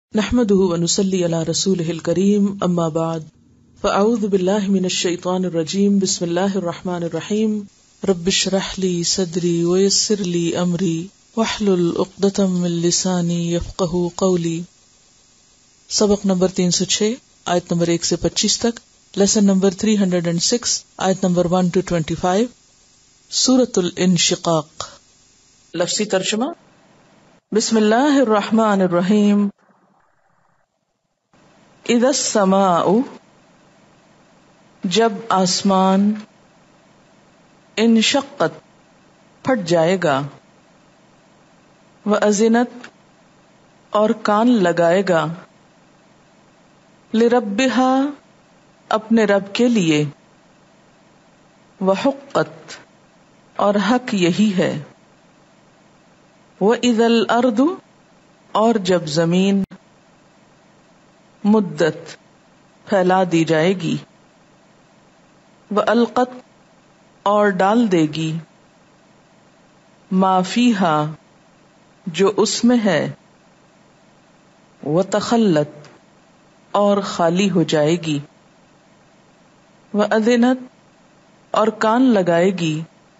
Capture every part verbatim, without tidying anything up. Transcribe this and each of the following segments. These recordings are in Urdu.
نحمده ونصلي على رسوله الكريم اما بعد فاعوذ بالله من الشيطان الرجيم بسم الله الرحمن الرحيم رب اشرح لي صدري ويسر لي امري واحلل عقدة من لساني يفقهوا قولي. سبق نمبر تین سو چھ آیت نمبر ایک سے پچیس تک، لیسن نمبر تین سو چھ آیت number one to twenty five, سورۃ الانشقاق. لفظی ترجمہ: بسم اللہ الرحمن الرحیم. اذا السماء، جب آسمان، انشقت، پھٹ جائے گا، وَأَذِنَتْ، اور کان لگائے گا، لِرَبِّهَا، اپنے رب کے لیے، وَحُقَّتْ، اور حق یہی ہے، وَإِذَا الْأَرْضُ، اور جب زمین، مدت، پھیلا دی جائے گی، وَأَلْقَتْ، اور ڈال دے گی، مَا فِيهَا، جو اس میں ہے، وَتَخَلَّتْ، اور خالی ہو جائے گی، وَأَذِنَتْ، اور کان لگائے گی،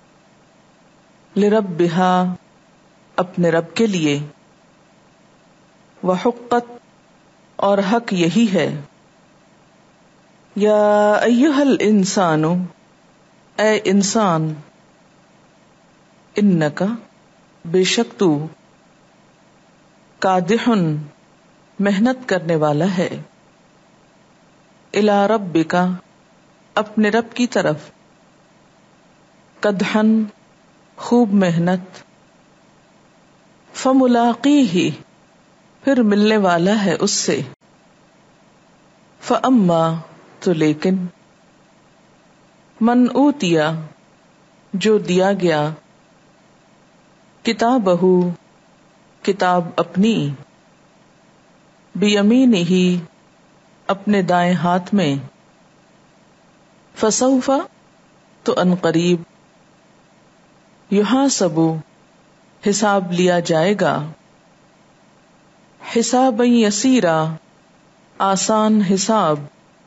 لِرَبِّهَا، اپنے رب کے لیے، وَحُقَّتْ، اور حق یہی ہے. یا ایھا الانسان، اے انسان، انک، بے شک تو، کادح، محنت کرنے والا ہے، الی ربک، اپنے رب کی طرف، کدحا، خوب محنت، فملاقیہ، پھر ملنے والا ہے اس سے، فاما، تو لیکن، من اوتیا، جو دیا گیا، کتابہ، کتاب اپنی، بیمینہ، اپنے دائیں ہاتھ میں، فسوف، تو ان قریب، یحاسب، حساب لیا جائے گا، حسابا یسیرا، آسان حساب،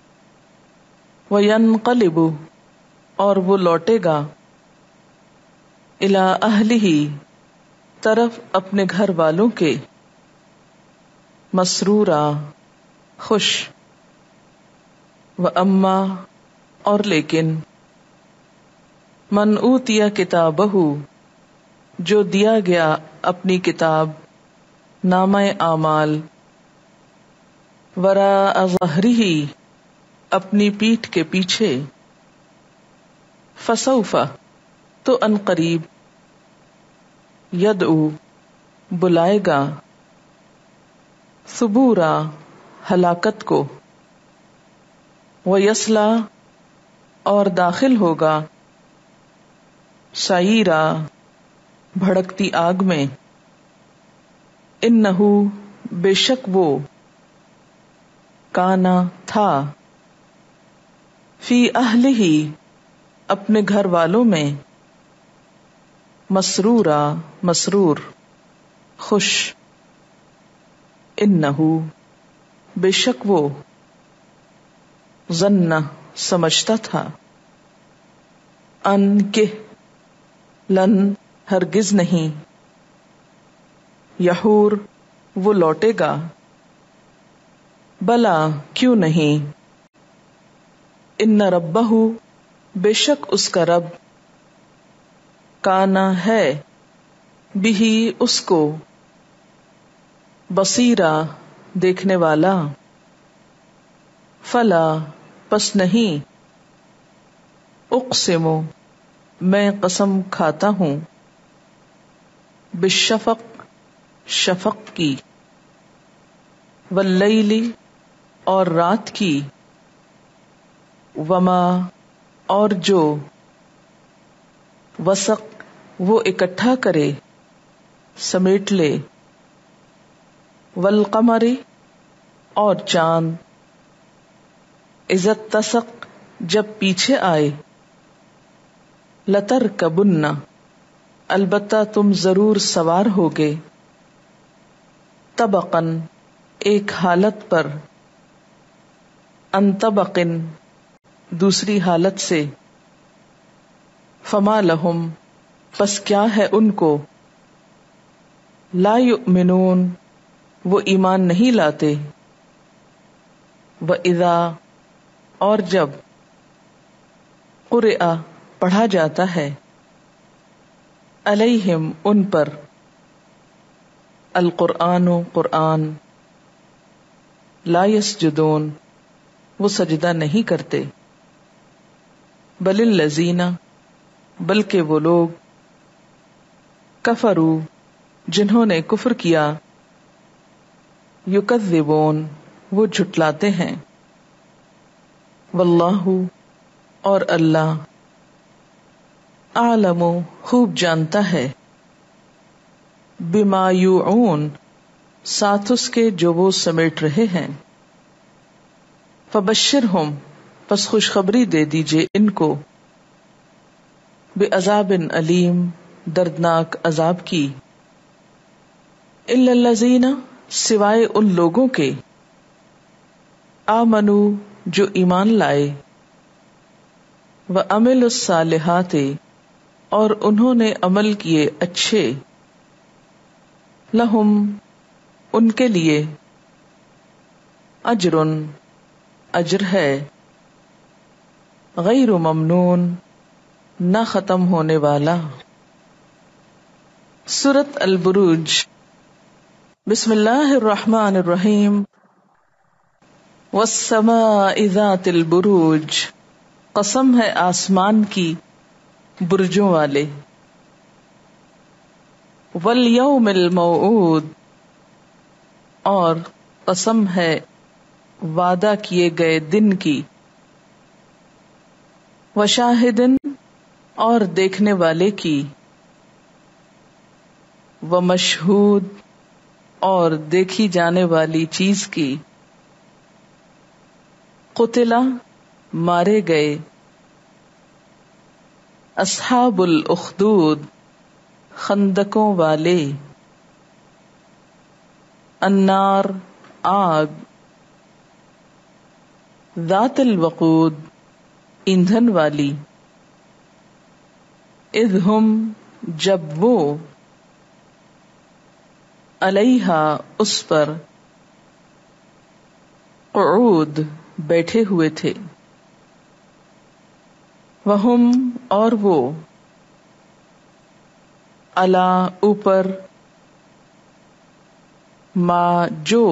وینقلب، اور وہ لوٹے گا، الی اہلہ، طرف اپنے گھر والوں کے، مسرورا، خوش، واما، اور لیکن، من اوتیا کتابہ، جو دیا گیا اپنی کتاب، نامہ اعمال، وراء ظہرہ، اپنی پیٹھ کے پیچھے، فسوف، تو ان قریب، یدعو، بلائے گا، ثبورا، ہلاکت کو، ویصلی، اور داخل ہوگا، سعیرا، بھڑکتی آگ میں، انہ، بے شک وہ، کانا، تھا، فی اہلہ، اپنے گھر والوں میں، مسرورا، مسرور، خوش، انہ، بے شک وہ، ظن، سمجھتا تھا، ان کہ، لن، ہرگز نہیں، یحور، وہ لوٹے گا، بلا، کیوں نہیں، ان ربہ، بے شک اس کا رب، کانا، ہے، بہ، اس کو، بصیرا، دیکھنے والا، فلا، پس نہیں، اقسم، میں قسم کھاتا ہوں، بالشفق، شفق کی، واللیل، اور رات کی، وما، اور جو، وسق، وہ اکٹھا کرے، سمیٹ لے، والقمر، اور چاند، اذا اتسق، جب پیچھے آئے، لترکبن، البتہ تم ضرور سوار ہوگے، طبقاً، ایک حالت پر، ان طبقن دوسری حالت سے، فما لہم پس کیا ہے ان کو، لا یؤمنون وہ ایمان نہیں لاتے، وَإِذَا اور جب، قرئ پڑھا جاتا ہے، علیہم ان پر، القرآن قرآن، لا یسجدون وہ سجدہ نہیں کرتے، بل الذین بلکہ وہ لوگ، کفروا جنہوں نے کفر کیا، یکذبون وہ جھٹلاتے ہیں، واللہ اور اللہ، اعلم خوب جانتا ہے، بما یوعون ساتھ اس کے جو وہ سمیٹ رہے ہیں، فبشرہم پس خوشخبری دے دیجئے ان کو، بعذاب علیم دردناک عذاب کی، الا الذین سوائے ان لوگوں کے، آمنو جو ایمان لائے، وعملوا الصالحات اور انہوں نے عمل کیے اچھے، لہم ان کے لیے، اجر اجر ہے، غیر ممنون نہ ختم ہونے والا۔ سورۃ البروج بسم اللہ الرحمن الرحیم، والسماء ذات البروج قسم ہے آسمان کی برجوں والے، والیوم الموعود اور قسم ہے وعدہ کیے گئے دن کی، وشاہدن اور دیکھنے والے کی، ومشہود اور دیکھی جانے والی چیز کی، قتلا مارے گئے، اصحاب الاخدود خندقوں والے، النار آگ، ذات الوقود ایندھن والی، اذ ہم جب وہ، علیہا اس پر، قعود بیٹھے ہوئے تھے، وہم اور وہ، علی اوپر، ما جو،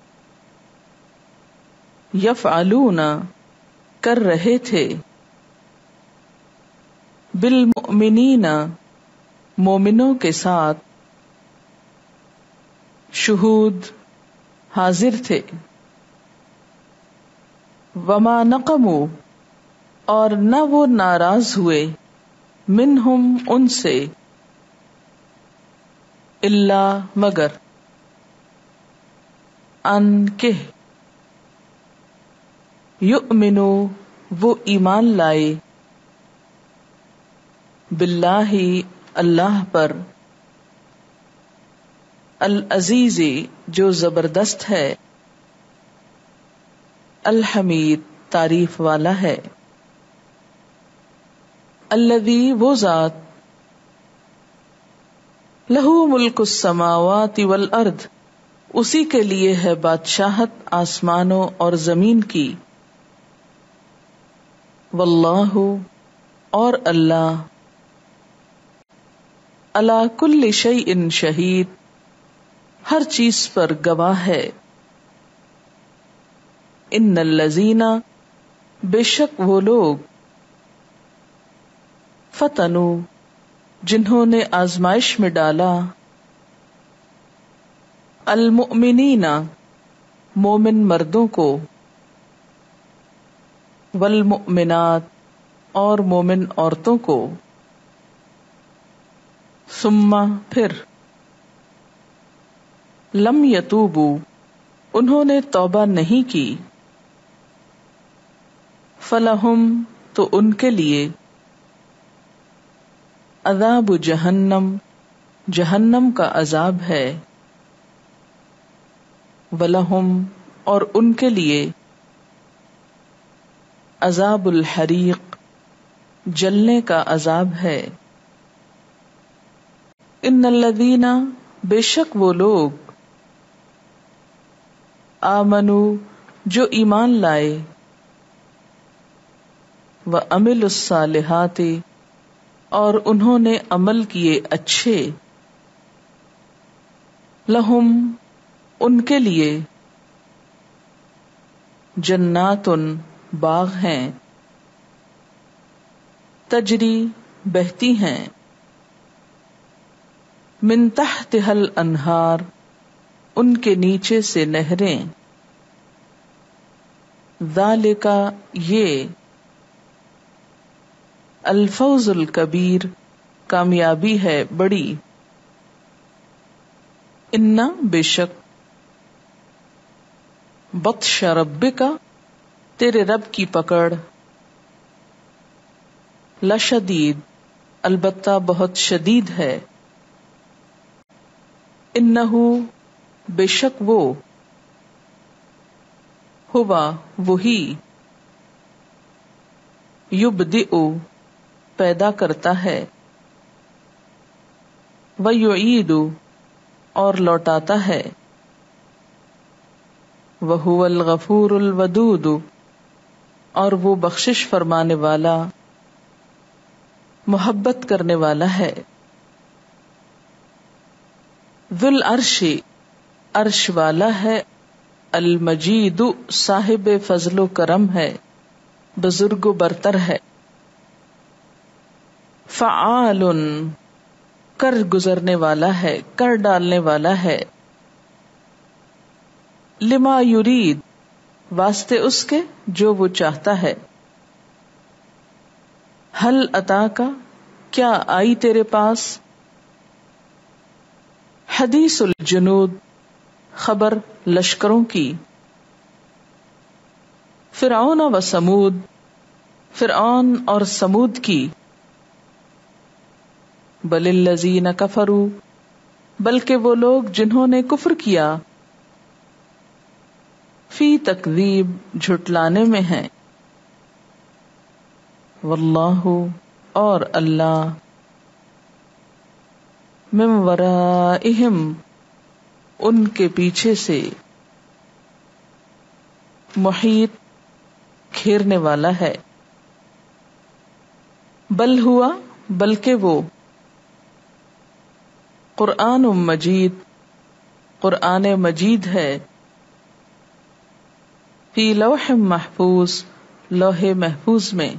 یفعلون کر رہے تھے، بالمؤمنین مومنوں کے ساتھ، شہود حاضر تھے، وما نقموا اور نہ وہ ناراض ہوئے، منہم ان سے، الا مگر، ان کہ، یؤمنو وہ ایمان لائے، باللہ اللہ پر، العزیز جو زبردست ہے، الحمید تعریف والا ہے، الذی وہ ذات، لہو ملک السماوات والارض اسی کے لیے ہے بادشاہت آسمانوں اور زمین کی، واللہ اور اللہ، علی کل شیء شہید ہر چیز پر گواہ ہے، ان الذین بے شک وہ لوگ، فتنوا جنہوں نے آزمائش میں ڈالا، المؤمنین مومن مردوں کو، والمؤمنات اور مومن عورتوں کو، ثم پھر، لم یتوبوا انہوں نے توبہ نہیں کی، فلہم تو ان کے لیے، عذاب جہنم جہنم کا عذاب ہے، وَلَهُمْ اور ان کے لیے عذاب الحریق جلنے کا عذاب ہے. ان الذین بے شک وہ لوگ آمنو جو ایمان لائے وعملوا الصالحات اور انہوں نے عمل کیے اچھے لہم ان کے لیے جنات باغ ہیں تجری بہتی ہیں من تحتها الانہار ان کے نیچے سے نہریں ذالک یہ الفوز الکبیر کامیابی ہے بڑی. انا بے شک بطش ربک تیرے رب کی پکڑ لشدید البتہ بہت شدید ہے. انہو بے شک وہ ہوا وہی یبدئ پیدا کرتا ہے ویعید اور لوٹاتا ہے وہو الغفور الودود اور وہ بخشش فرمانے والا محبت کرنے والا ہے. ذو العرش عرش والا ہے المجید صاحب فضل و کرم ہے بزرگ و برتر ہے. فعال کر گزرنے والا ہے کر ڈالنے والا ہے لما یرید واسطے اس کے جو وہ چاہتا ہے. حل عطا کا کیا آئی تیرے پاس حدیث الجنود خبر لشکروں کی فرعون و سمود فرعون اور سمود کی بل الذین کفروا بلکہ وہ لوگ جنہوں نے کفر کیا فی تکذیب جھٹلانے میں ہیں واللہ اور اللہ من ورائہم ان کے پیچھے سے محیط گھیرنے والا ہے. بل ہوا بلکہ وہ قرآن مجید قرآن مجید ہے فی لوح محفوظ لوح محفوظ میں.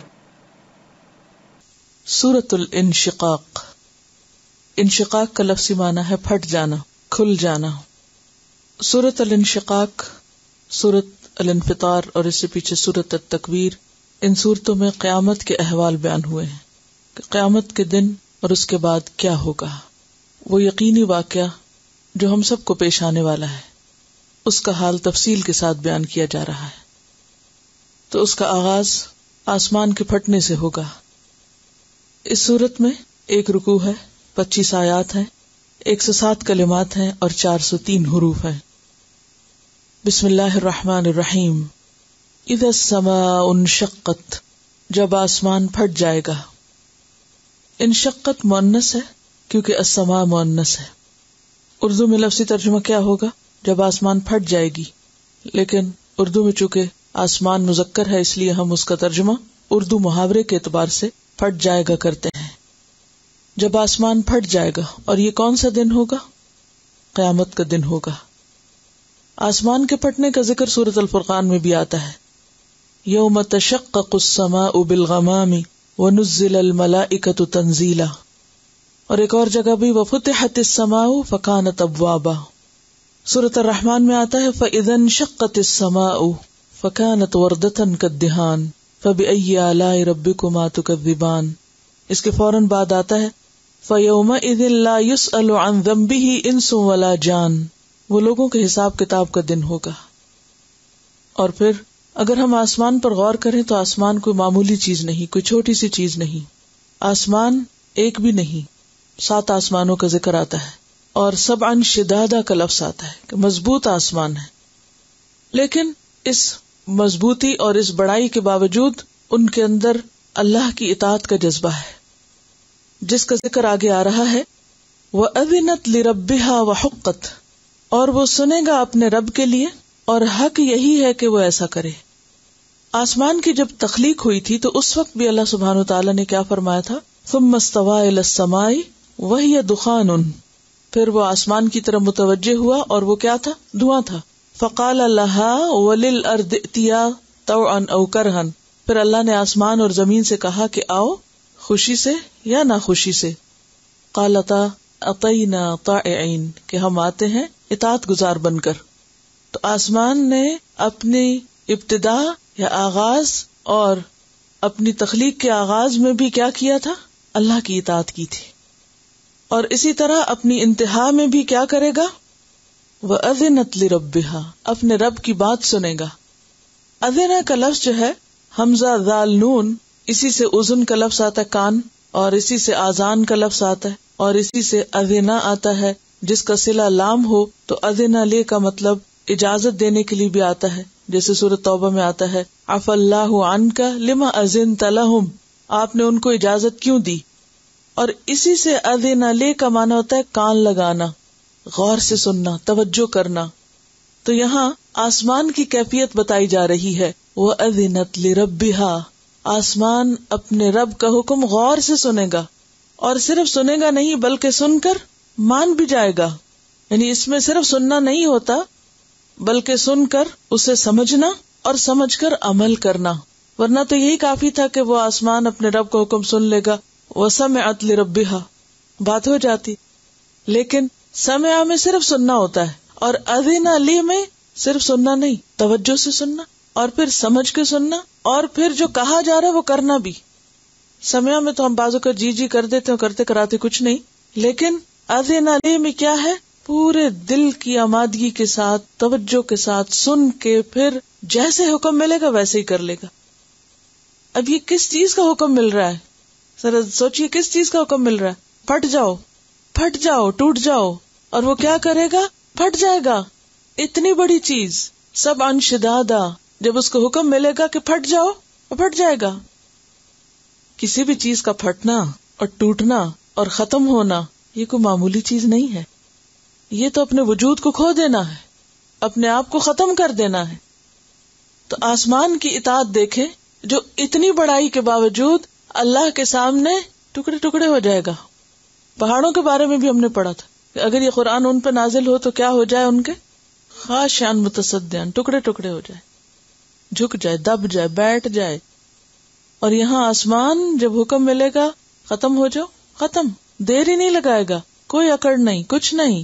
سورۃ الانشقاق. انشقاق کا لفظی معنی ہے پھٹ جانا، کھل جانا. سورۃ الانشقاق، سورۃ الانفطار اور اس سے پیچھے سورۃ التکویر، ان صورتوں میں قیامت کے احوال بیان ہوئے ہیں کہ قیامت کے دن اور اس کے بعد کیا ہوگا. وہ یقینی واقعہ جو ہم سب کو پیش آنے والا ہے، اس کا حال تفصیل کے ساتھ بیان کیا جا رہا ہے. تو اس کا آغاز آسمان کے پھٹنے سے ہوگا. اس صورت میں ایک رکوع ہے، پچیس آیات ہیں، ایک سو سات کلمات ہیں اور چار سو تین حروف ہیں. بسم اللہ الرحمن الرحیم. اذا السماء انشقت جب آسمان پھٹ جائے گا. انشقت مؤنث ہے کیونکہ السماء مؤنث ہے. اردو میں لفظی ترجمہ کیا ہوگا؟ جب آسمان پھٹ جائے گی. لیکن اردو میں چونکہ آسمان مذکر ہے اس لیے ہم اس کا ترجمہ اردو محاورے کے اعتبار سے پھٹ جائے گا کرتے ہیں. جب آسمان پھٹ جائے گا، اور یہ کون سا دن ہوگا؟ قیامت کا دن ہوگا. آسمان کے پھٹنے کا ذکر سورۃ الفرقان میں بھی آتا ہے. یوم تشقق السماء بالغمام ونزل الملائکۃ تنزیلا. اور ایک اور جگہ بھی وفتحت السماء فکانت ابوابا. سورۃ الرحمن میں آتا ہے فاذا انشقت السماء فکانت وردۃ کالدہان فبأی آلاء ربکما تکذبان. اس کے فوراً بعد آتا ہے فَيَوْمَئِذٍ لَا يُسْأَلُ عَنْ ذَنبِهِ إِنسٌ وَلَا جَانٌ. وہ لوگوں کے حساب کتاب کا دن ہوگا. اور پھر اگر ہم آسمان پر غور کریں تو آسمان کوئی معمولی چیز نہیں، کوئی چھوٹی سی چیز نہیں. آسمان ایک بھی نہیں، سات آسمانوں کا ذکر آتا ہے. اور سبعاً شدادہ کا لفظ آتا ہے کہ مضبوط آسمان ہے. لیکن اس مضبوطی اور اس بڑائی کے باوجود ان کے اندر اللہ کی اطاعت کا جذبہ ہے، جس کا ذکر آگے آ رہا ہے وَأَذِنَتْ لِرَبِّهَا وَحُقَّتْ، اور وہ سنے گا اپنے رب کے لیے اور حق یہی ہے کہ وہ ایسا کرے۔ آسمان کی جب تخلیق ہوئی تھی تو اس وقت بھی اللہ سبحانہ وتعالی نے کیا فرمایا تھا؟ ثم استوى الى السماء وهي دخان، پھر وہ آسمان کی طرف متوجہ ہوا اور وہ کیا تھا؟ دھواں تھا۔ فقال لها وللارض ائتيا طوعا او كرها، پھر اللہ نے آسمان اور زمین سے کہا کہ آؤ خوشی سے یا ناخوشی سے۔ قالتا اطینا طائعین، کہ ہم آتے ہیں اطاعت گزار بن کر۔ تو آسمان نے اپنی ابتدا یا آغاز اور اپنی تخلیق کے آغاز میں بھی کیا کیا تھا؟ اللہ کی اطاعت کی تھی، اور اسی طرح اپنی انتہا میں بھی کیا کرے گا؟ وَأَذِنَتْ لِرَبِّهَا، اپنے رب کی بات سنے گا۔ اذنہ کا لفظ جو ہے حمزہ ذال نون، اسی سے اذن کا لفظ آتا ہے کان، اور اسی سے آذان کا لفظ آتا ہے، اور اسی سے اذنہ آتا ہے جس کا صلہ لام ہو تو اذنہ لے کا مطلب اجازت دینے کے لیے بھی آتا ہے، جیسے سورۃ توبہ میں آتا ہے عفا اللہ عنک لما اذنت لہم، آپ نے ان کو اجازت کیوں دی۔ اور اسی سے اذن لے کا معنی ہوتا ہے کان لگانا، غور سے سننا، توجہ کرنا۔ تو یہاں آسمان کی کیفیت بتائی جا رہی ہے، وَأَذِنَتْ لِرَبِّهَا، آسمان اپنے رب کا حکم غور سے سنے گا، اور صرف سنے گا نہیں بلکہ سن کر مان بھی جائے گا۔ یعنی اس میں صرف سننا نہیں ہوتا بلکہ سن کر اسے سمجھنا اور سمجھ کر عمل کرنا، ورنہ تو یہی کافی تھا کہ وہ آسمان اپنے رب کا حکم سن لے گا، وَسَمِعَتْ لِرَبِّهَا بات ہو جاتی۔ لیکن سمع میں صرف سننا ہوتا ہے، اور اذن لی میں صرف سننا نہیں، توجہ سے سننا اور پھر سمجھ کے سننا، اور پھر جو کہا جا رہا ہے وہ کرنا بھی۔ سمع میں تو ہم بازو کا جی جی کر دیتے ہیں، کرتے کراتے کچھ نہیں، لیکن اذن لی میں کیا ہے؟ پورے دل کی آمادگی کے ساتھ، توجہ کے ساتھ سن کے پھر جیسے حکم ملے گا ویسے ہی کر لے گا۔ اب یہ کس چیز کا حکم مل رہا ہے؟ ذرا سوچئے کس چیز کا حکم مل رہا ہے؟ پھٹ جاؤ، پھٹ جاؤ، ٹوٹ جاؤ، اور وہ کیا کرے گا؟ پھٹ جائے گا۔ اتنی بڑی چیز سب انشدادا، جب اس کو حکم ملے گا کہ پھٹ جاؤ، وہ پھٹ جائے گا۔ کسی بھی چیز کا پھٹنا اور ٹوٹنا اور ختم ہونا یہ کوئی معمولی چیز نہیں ہے، یہ تو اپنے وجود کو کھو دینا ہے، اپنے آپ کو ختم کر دینا ہے۔ تو آسمان کی اطاعت دیکھیں جو اتنی بڑائی کے باوجود اللہ کے سامنے ٹکڑے ٹکڑے ہو جائے گا۔ پہاڑوں کے بارے میں بھی ہم نے پڑھا تھا کہ اگر یہ قرآن ان پہ نازل ہو تو کیا ہو جائے؟ ان کے خاشعاً متصدعاً، ٹکڑے ٹکڑے ہو جائے، جھک جائے، دب جائے، بیٹھ جائے۔ اور یہاں آسمان جب حکم ملے گا ختم ہو جاؤ، ختم، دیر ہی نہیں لگائے گا، کوئی اکڑ نہیں، کچھ نہیں۔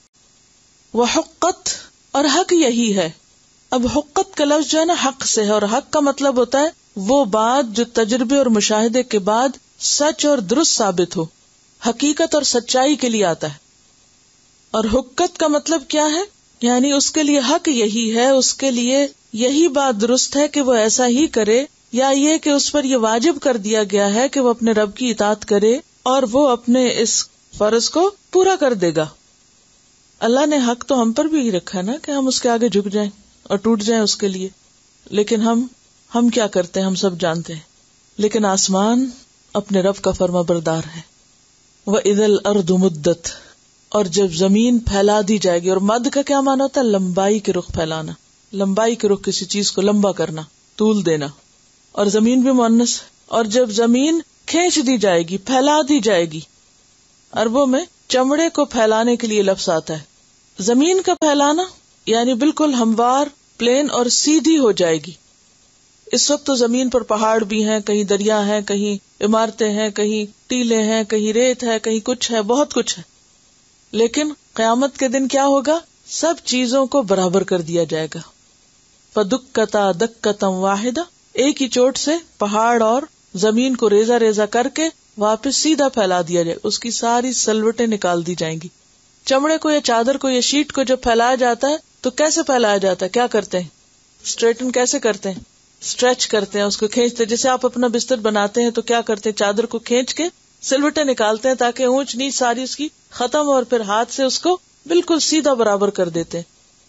وحقت، اور حق یہی ہے۔ اب حقت کا لفظ جو ہے نا حق سے ہے، اور حق کا مطلب ہوتا ہے وہ بات جو تجربے اور مشاہدے کے بعد سچ اور درست ثابت ہو، حقیقت اور سچائی کے لیے آتا ہے۔ اور حقت کا مطلب کیا ہے؟ یعنی اس کے لیے حق یہی ہے، اس کے لیے یہی بات درست ہے کہ وہ ایسا ہی کرے، یا یہ کہ اس پر یہ واجب کر دیا گیا ہے کہ وہ اپنے رب کی اطاعت کرے اور وہ اپنے اس فرض کو پورا کر دے گا۔ اللہ نے حق تو ہم پر بھی رکھا ہے نا کہ ہم اس کے آگے جھک جائیں اور ٹوٹ جائیں اس کے لیے، لیکن ہم ہم کیا کرتے ہیں ہم سب جانتے ہیں۔ لیکن آسمان اپنے رب کا فرما بردار ہے۔ وَإِذَا الْأَرْضُ مُدَّتْ، اور جب زمین پھیلا دی جائے گی، اور مد کا کیا معنی ہوتا ہے؟ لمبائی کے رخ پھیلانا، لمبائی کے رخ کسی چیز کو لمبا کرنا، طول دینا، اور زمین بھی مؤنث ہے۔ اور جب زمین کھینچ دی جائے گی، پھیلا دی جائے گی، عربوں میں چمڑے کو پھیلانے کے لیے لفظ آتا ہے۔ زمین کا پھیلانا یعنی بالکل ہموار، پلین اور سیدھی ہو جائے گی۔ اس وقت تو زمین پر پہاڑ بھی ہیں، کہیں دریا ہیں، کہیں عمارتیں ہیں، کہیں ٹیلے ہیں، کہیں ریت ہے، کہیں کچھ ہے، بہت کچھ ہے، لیکن قیامت کے دن کیا ہوگا؟ سب چیزوں کو برابر کر دیا جائے گا۔ فَدُكَّتَا دَكَّةً وَاحِدَةً، ایک ہی چوٹ سے پہاڑ اور زمین کو ریزہ ریزہ کر کے واپس سیدھا پھیلا دیا جائے، اس کی ساری سلوٹیں نکال دی جائیں گی۔ چمڑے کو یا چادر کو یا شیٹ کو جب پھیلایا جاتا ہے تو کیسے پھیلایا جاتا ہے؟ کیا کرتے ہیں؟ اسٹریٹن کیسے کرتے ہیں؟ اسٹریچ کرتے ہیں، اس کو کھینچتے ہیں۔ جیسے آپ اپنا بستر بناتے ہیں تو کیا کرتے ہیں؟ چادر کو کھینچ کے سلوٹیں نکالتے ہیں تاکہ اونچ نیچ ساری اس کی ختم، اور پھر ہاتھ سے اس کو بالکل سیدھا برابر کر دیتے ہیں۔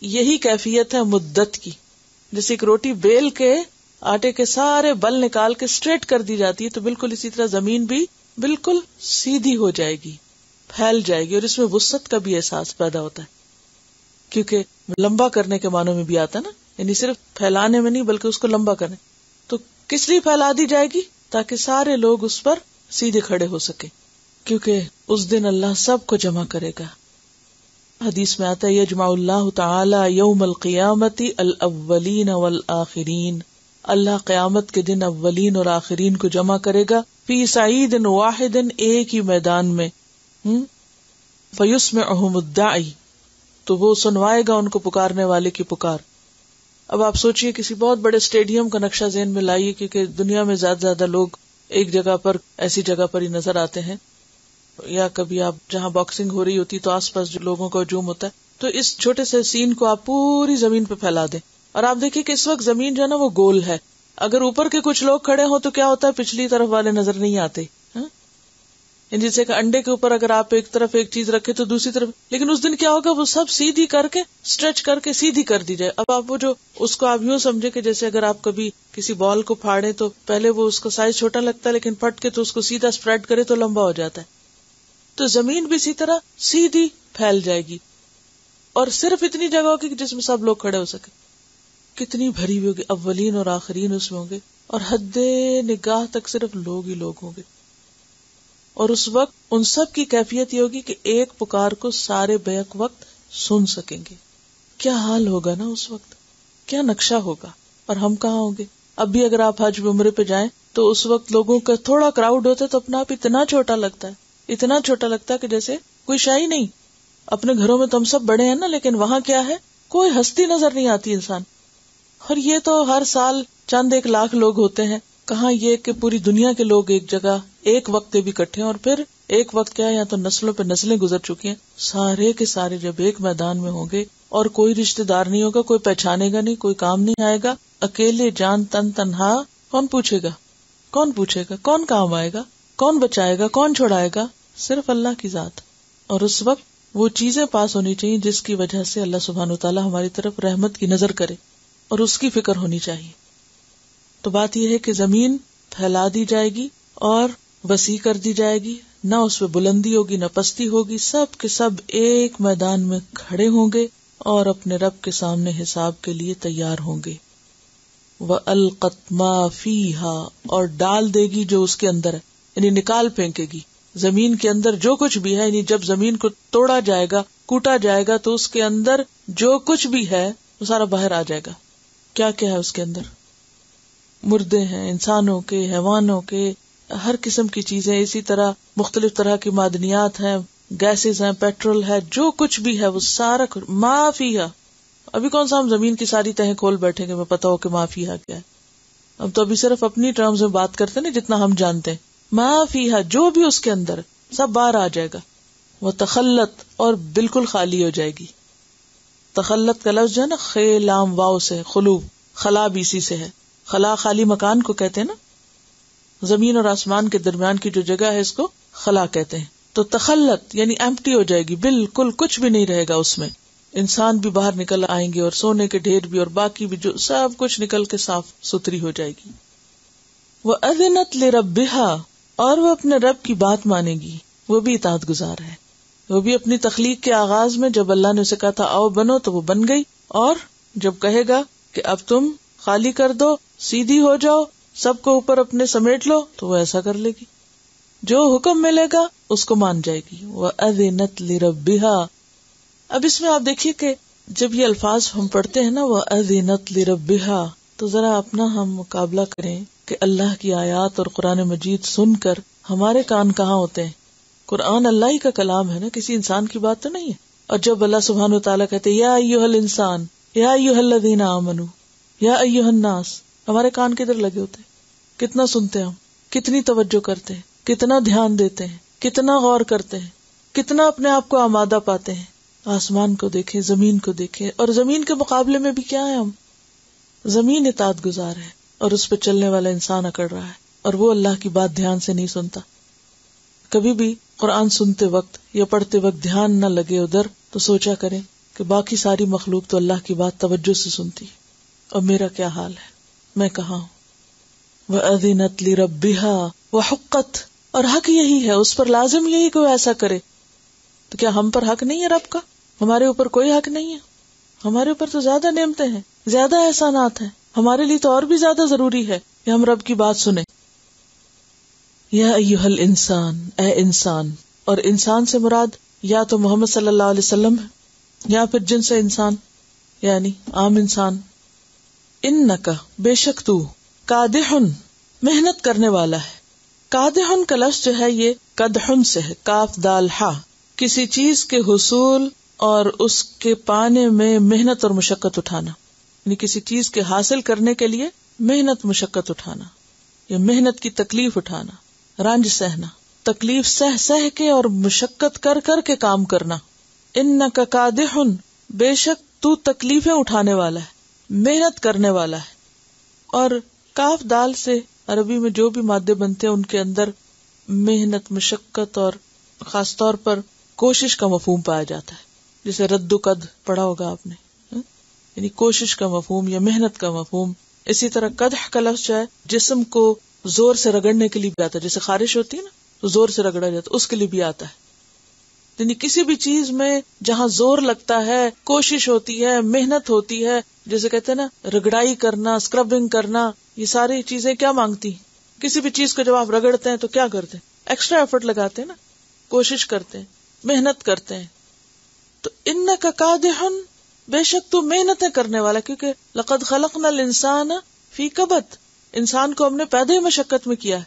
یہی کیفیت ہے مدت کی. جیسے ایک روٹی بیل کے آٹے کے سارے بل نکال کے اسٹریٹ کر دی جاتی ہے، تو بالکل اسی طرح زمین بھی بالکل سیدھی ہو جائے گی، پھیل جائے گی، اور اس میں وسعت کا بھی احساس پیدا ہوتا ہے، کیونکہ لمبا کرنے کے معنوں میں بھی آتا ہے نا، یعنی صرف پھیلانے میں نہیں بلکہ اس کو لمبا کرنے. تو کس لیے پھیلا دی جائے گی؟ تاکہ سارے لوگ اس پر سیدھے کھڑے ہو سکے، کیونکہ اس دن اللہ سب کو جمع کرے گا. حدیث میں آتا ہے یجمع اللہ تعالی یوم القیامت الاولین والآخرین، اللہ قیامت کے دن اولین اور آخرین کو جمع کرے گا فی صعید واحد، ایک ہی میدان میں. فیسمعہم الداعی، تو وہ سنوائے گا ان کو پکارنے والے کی پکار. اب آپ سوچئے کسی بہت بڑے اسٹیڈیم کا نقشہ ذہن میں لائیے، کیونکہ دنیا میں زیادہ زیادہ لوگ ایک جگہ پر ایسی جگہ پر ہی نظر آتے ہیں، یا کبھی آپ جہاں باکسنگ ہو رہی ہوتی تو آس پاس جو لوگوں کا ہجوم ہوتا ہے، تو اس چھوٹے سے سین کو آپ پوری زمین پہ پھیلا دیں، اور آپ دیکھیں کہ اس وقت زمین جو ہے نا وہ گول ہے. اگر اوپر کے کچھ لوگ کھڑے ہوں تو کیا ہوتا ہے، پچھلی طرف والے نظر نہیں آتے. جیسے کہ انڈے کے اوپر اگر آپ ایک طرف ایک چیز رکھے تو دوسری طرف، لیکن اس دن کیا ہوگا، وہ سب سیدھی کر کے اسٹریچ کر کے سیدھی کر دی جائے. اب آپ وہ جو اس کو آپ یوں سمجھے کہ جیسے اگر آپ کبھی کسی بال کو پھاڑے تو پہلے وہ اس کا سائز چھوٹا لگتا ہے، لیکن پھٹ کے تو اس کو سیدھا اسپریڈ کرے تو لمبا ہو جاتا ہے. تو زمین بھی اسی طرح سیدھی پھیل جائے گی، اور صرف اتنی جگہ ہوگی کہ جس میں سب لوگ کھڑے ہو سکے. کتنی بھری ہوئی ہوگی، اولین اور آخرین اس میں ہوں گے، اور حد نگاہ تک صرف لوگ ہی لوگ ہوں گے. اور اس وقت ان سب کی کیفیت یہ ہوگی کہ ایک پکار کو سارے بیک وقت سن سکیں گے. کیا حال ہوگا نا اس وقت، کیا نقشہ ہوگا. اور ہم کہاں ہوں گے؟ اب بھی اگر آپ حج عمرے پہ جائیں تو اس وقت لوگوں کا تھوڑا کراؤڈ ہوتا ہے تو اپنا آپ اتنا چھوٹا لگتا ہے، اتنا چھوٹا لگتا ہے کہ جیسے کوئی شے ہی نہیں. اپنے گھروں میں تو ہم سب بڑے ہیں نا، لیکن وہاں کیا ہے، کوئی ہستی نظر نہیں آتی انسان. اور یہ تو ہر سال چند ایک لاکھ لوگ ہوتے ہیں، کہاں یہ کہ پوری دنیا کے لوگ ایک جگہ ایک وقت بھی اکٹھے ہیں. اور پھر ایک وقت کیا ہے، یا تو نسلوں پہ نسلیں گزر چکی ہیں، سارے کے سارے جب ایک میدان میں ہوں گے اور کوئی رشتہ دار نہیں ہوگا، کوئی پہچانے گا نہیں، کوئی کام نہیں آئے گا، اکیلے جان تن تنہا، کون پوچھے گا، کون پوچھے گا، کون کام آئے گا، کون بچائے گا، کون چھڑائے گا؟ صرف اللہ کی ذات. اور اس وقت وہ چیزیں پاس ہونی چاہیے جس کی وجہ سے اللہ سبحانہ وتعالیٰ ہماری طرف رحمت کی نظر کرے، اور اس کی فکر ہونی چاہیے. تو بات یہ ہے کہ زمین پھیلا دی جائے گی اور وسیع کر دی جائے گی، نہ اس پہ بلندی ہوگی نہ پستی ہوگی، سب کے سب ایک میدان میں کھڑے ہوں گے اور اپنے رب کے سامنے حساب کے لیے تیار ہوں گے. وَأَلْقَتْ مَا فِيهَا، اور ڈال دے گی جو اس کے اندر ہے، یعنی نکال پھینکے گی زمین کے اندر جو کچھ بھی ہے. یعنی جب زمین کو توڑا جائے گا، کوٹا جائے گا، تو اس کے اندر جو کچھ بھی ہے وہ سارا باہر آ جائے گا. کیا کیا ہے اس کے اندر؟ مردے ہیں، انسانوں کے، حیوانوں کے، ہر قسم کی چیزیں، اسی طرح مختلف طرح کی معدنیات ہیں، گیسز ہیں، پیٹرول ہے، جو کچھ بھی ہے وہ سارا ما فیہا. ابھی کون سا ہم زمین کی ساری تہیں کھول بیٹھیں گے میں پتا ہو کہ ما فیہا کیا ہے. اب تو ابھی صرف اپنی ٹرمز میں بات کرتے ہیں جتنا ہم جانتے ہیں. ما فیہا، جو بھی اس کے اندر سب باہر آ جائے گا. وہ تخلت، اور بالکل خالی ہو جائے گی. تخلت کا لفظ جو ہے نا، خے لام واو سے، خلوب، خلا بھی اسی سے ہے. خلا خالی مکان کو کہتے ہیں نا، زمین اور آسمان کے درمیان کی جو جگہ ہے اس کو خلا کہتے ہیں. تو تخلت یعنی ایمپٹی ہو جائے گی، بالکل کچھ بھی نہیں رہے گا اس میں. انسان بھی باہر نکل آئیں گے، اور سونے کے ڈھیر بھی، اور باقی بھی جو سب کچھ نکل کے صاف ستھری ہو جائے گی. وَأَذِنَتْ لِرَبِّهَا، اور وہ اپنے رب کی بات مانے گی. وہ بھی اطاعت گزار ہے، وہ بھی اپنی تخلیق کے آغاز میں جب اللہ نے اسے کہا تھا آؤ بنو تو وہ بن گئی، اور جب کہے گا کہ اب تم خالی کر دو، سیدھی ہو جاؤ، سب کو اوپر اپنے سمیٹ لو، تو وہ ایسا کر لے گی. جو حکم ملے گا اس کو مان جائے گی. وَأَذِنَتْ لِرَبِّهَا. اب اس میں آپ دیکھیے کہ جب یہ الفاظ ہم پڑھتے ہیں نا وَأَذِنَتْ لِرَبِّهَا، تو ذرا اپنا ہم مقابلہ کریں کہ اللہ کی آیات اور قرآن مجید سن کر ہمارے کان کہاں ہوتے ہیں. قرآن اللہ ہی کا کلام ہے نا، کسی انسان کی بات تو نہیں ہے. اور جب اللہ سبحانہ وتعالیٰ کہتے یا ایھا الانسان، یا ایھا الذین آمنوا، یا ایھا الناس، ہمارے کان کدھر لگے ہوتے ہیں؟ کتنا سنتے ہیں ہم، کتنی توجہ کرتے ہیں، کتنا دھیان دیتے ہیں، کتنا غور کرتے ہیں، کتنا اپنے آپ کو آمادہ پاتے ہیں. آسمان کو دیکھیں، زمین کو دیکھیں، اور زمین کے مقابلے میں بھی کیا ہے، ہم زمین اطاعت گزار ہے، اور اس پہ چلنے والا انسان اکڑ رہا ہے، اور وہ اللہ کی بات دھیان سے نہیں سنتا. کبھی بھی قرآن سنتے وقت یا پڑھتے وقت دھیان نہ لگے ادھر تو سوچا کریں کہ باقی ساری مخلوق تو اللہ کی بات توجہ سے سنتی ہے، اور میرا کیا حال ہے، میں کہاں ہوں. وَأَذِنَتْ لِرَبِّهَا وَحُقَّتْ، اور حق یہی ہے، اس پر لازم یہی کہ وہ ایسا کرے. تو کیا ہم پر حق نہیں ہے رب کا؟ ہمارے اوپر کوئی حق نہیں ہے؟ ہمارے اوپر تو زیادہ نعمتیں ہیں، زیادہ احسانات ہیں، ہمارے لیے تو اور بھی زیادہ ضروری ہے کہ ہم رب کی بات سنیں. یا ایھا الانسان، اے انسان، اور انسان سے مراد یا تو محمد صلی اللہ علیہ وسلم ہے یا پھر جن سے انسان یعنی عام انسان. انکا، بے شک تو، کادحن، محنت کرنے والا ہے. کادحن کا لفظ جو ہے یہ کدحن سے ہے، کاف دال ہا، کسی چیز کے حصول اور اس کے پانے میں محنت اور مشقت اٹھانا، یعنی کسی چیز کے حاصل کرنے کے لیے محنت مشقت اٹھانا یا محنت کی تکلیف اٹھانا، رنج سہنا، تکلیف سہ سہ کے اور مشقت کر کر کے کام کرنا. انکا کادحن، بے شک تو تکلیفیں اٹھانے والا ہے، محنت کرنے والا ہے. اور کاف دال سے عربی میں جو بھی مادے بنتے ہیں ان کے اندر محنت، مشقت اور خاص طور پر کوشش کا مفہوم پایا جاتا ہے. جیسے رد و قد پڑھا ہوگا آپ نے، یعنی کوشش کا مفہوم یا محنت کا مفہوم. اسی طرح قدح کا لفظ جو ہے جسم کو زور سے رگڑنے کے لیے بھی آتا ہے، جیسے خارش ہوتی ہے نا تو زور سے رگڑا جاتا ہے، اس کے لیے بھی آتا ہے. یعنی کسی بھی چیز میں جہاں زور لگتا ہے، کوشش ہوتی ہے، محنت ہوتی ہے، جیسے کہتے ہیں نا رگڑائی کرنا، اسکربنگ کرنا، یہ ساری چیزیں کیا مانگتی ہیں؟ کسی بھی چیز کو جب آپ رگڑتے ہیں تو کیا کرتے ہیں؟ ایکسٹرا ایفرٹ لگاتے ہیں نا، کوشش کرتے ہیں، محنت کرتے ہیں. تو انکا کادحن، بے شک تو محنتیں کرنے والا، کیونکہ لقد خلقنا الانسان فی کبد، انسان کو ہم نے پیدا ہی مشقت میں کیا ہے.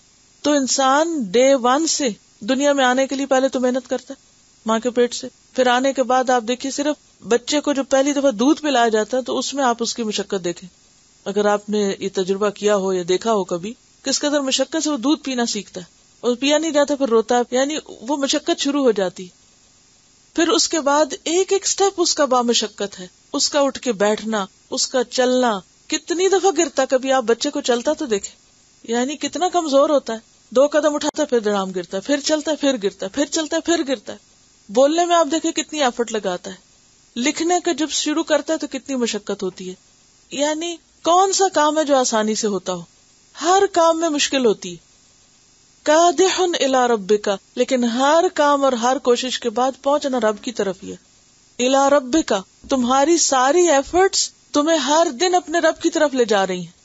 تو انسان ڈے ون سے دنیا میں آنے کے لیے پہلے تو محنت کرتا ہے ماں کے پیٹ سے، پھر آنے کے بعد آپ دیکھیے صرف بچے کو جو پہلی دفعہ دودھ پلایا جاتا ہے تو اس میں آپ اس کی مشقت دیکھیں. اگر آپ نے یہ تجربہ کیا ہو یا دیکھا ہو کبھی، کس قدر مشقت سے وہ دودھ پینا سیکھتا ہے، اور پیا نہیں جاتا پھر روتا ہے، یعنی وہ مشقت شروع ہو جاتی. پھر اس کے بعد ایک ایک سٹیپ اس کا بامشقت ہے، اس کا اٹھ کے بیٹھنا، اس کا چلنا، کتنی دفعہ گرتا. کبھی آپ بچے کو چلتا تو دیکھیں، یعنی کتنا کمزور ہوتا ہے، دو قدم اٹھاتا ہے پھر دڑام گرتا ہے، پھر چلتا ہے پھر گرتا ہے، پھر چلتا ہے پھر گرتا ہے. بولنے میں آپ دیکھیں کتنی ایفرٹ لگاتا ہے، لکھنے کا جب شروع کرتا ہے تو کتنی مشقت ہوتی ہے. یعنی کون سا کام ہے جو آسانی سے ہوتا ہو؟ ہر کام میں مشکل ہوتی ہے. کادحن الی ربک، لیکن ہر کام اور ہر کوشش کے بعد پہنچنا رب کی طرف ہی ہے. الی ربک، تمہاری ساری ایفرٹس تمہیں ہر دن اپنے رب کی طرف لے جا رہی ہیں.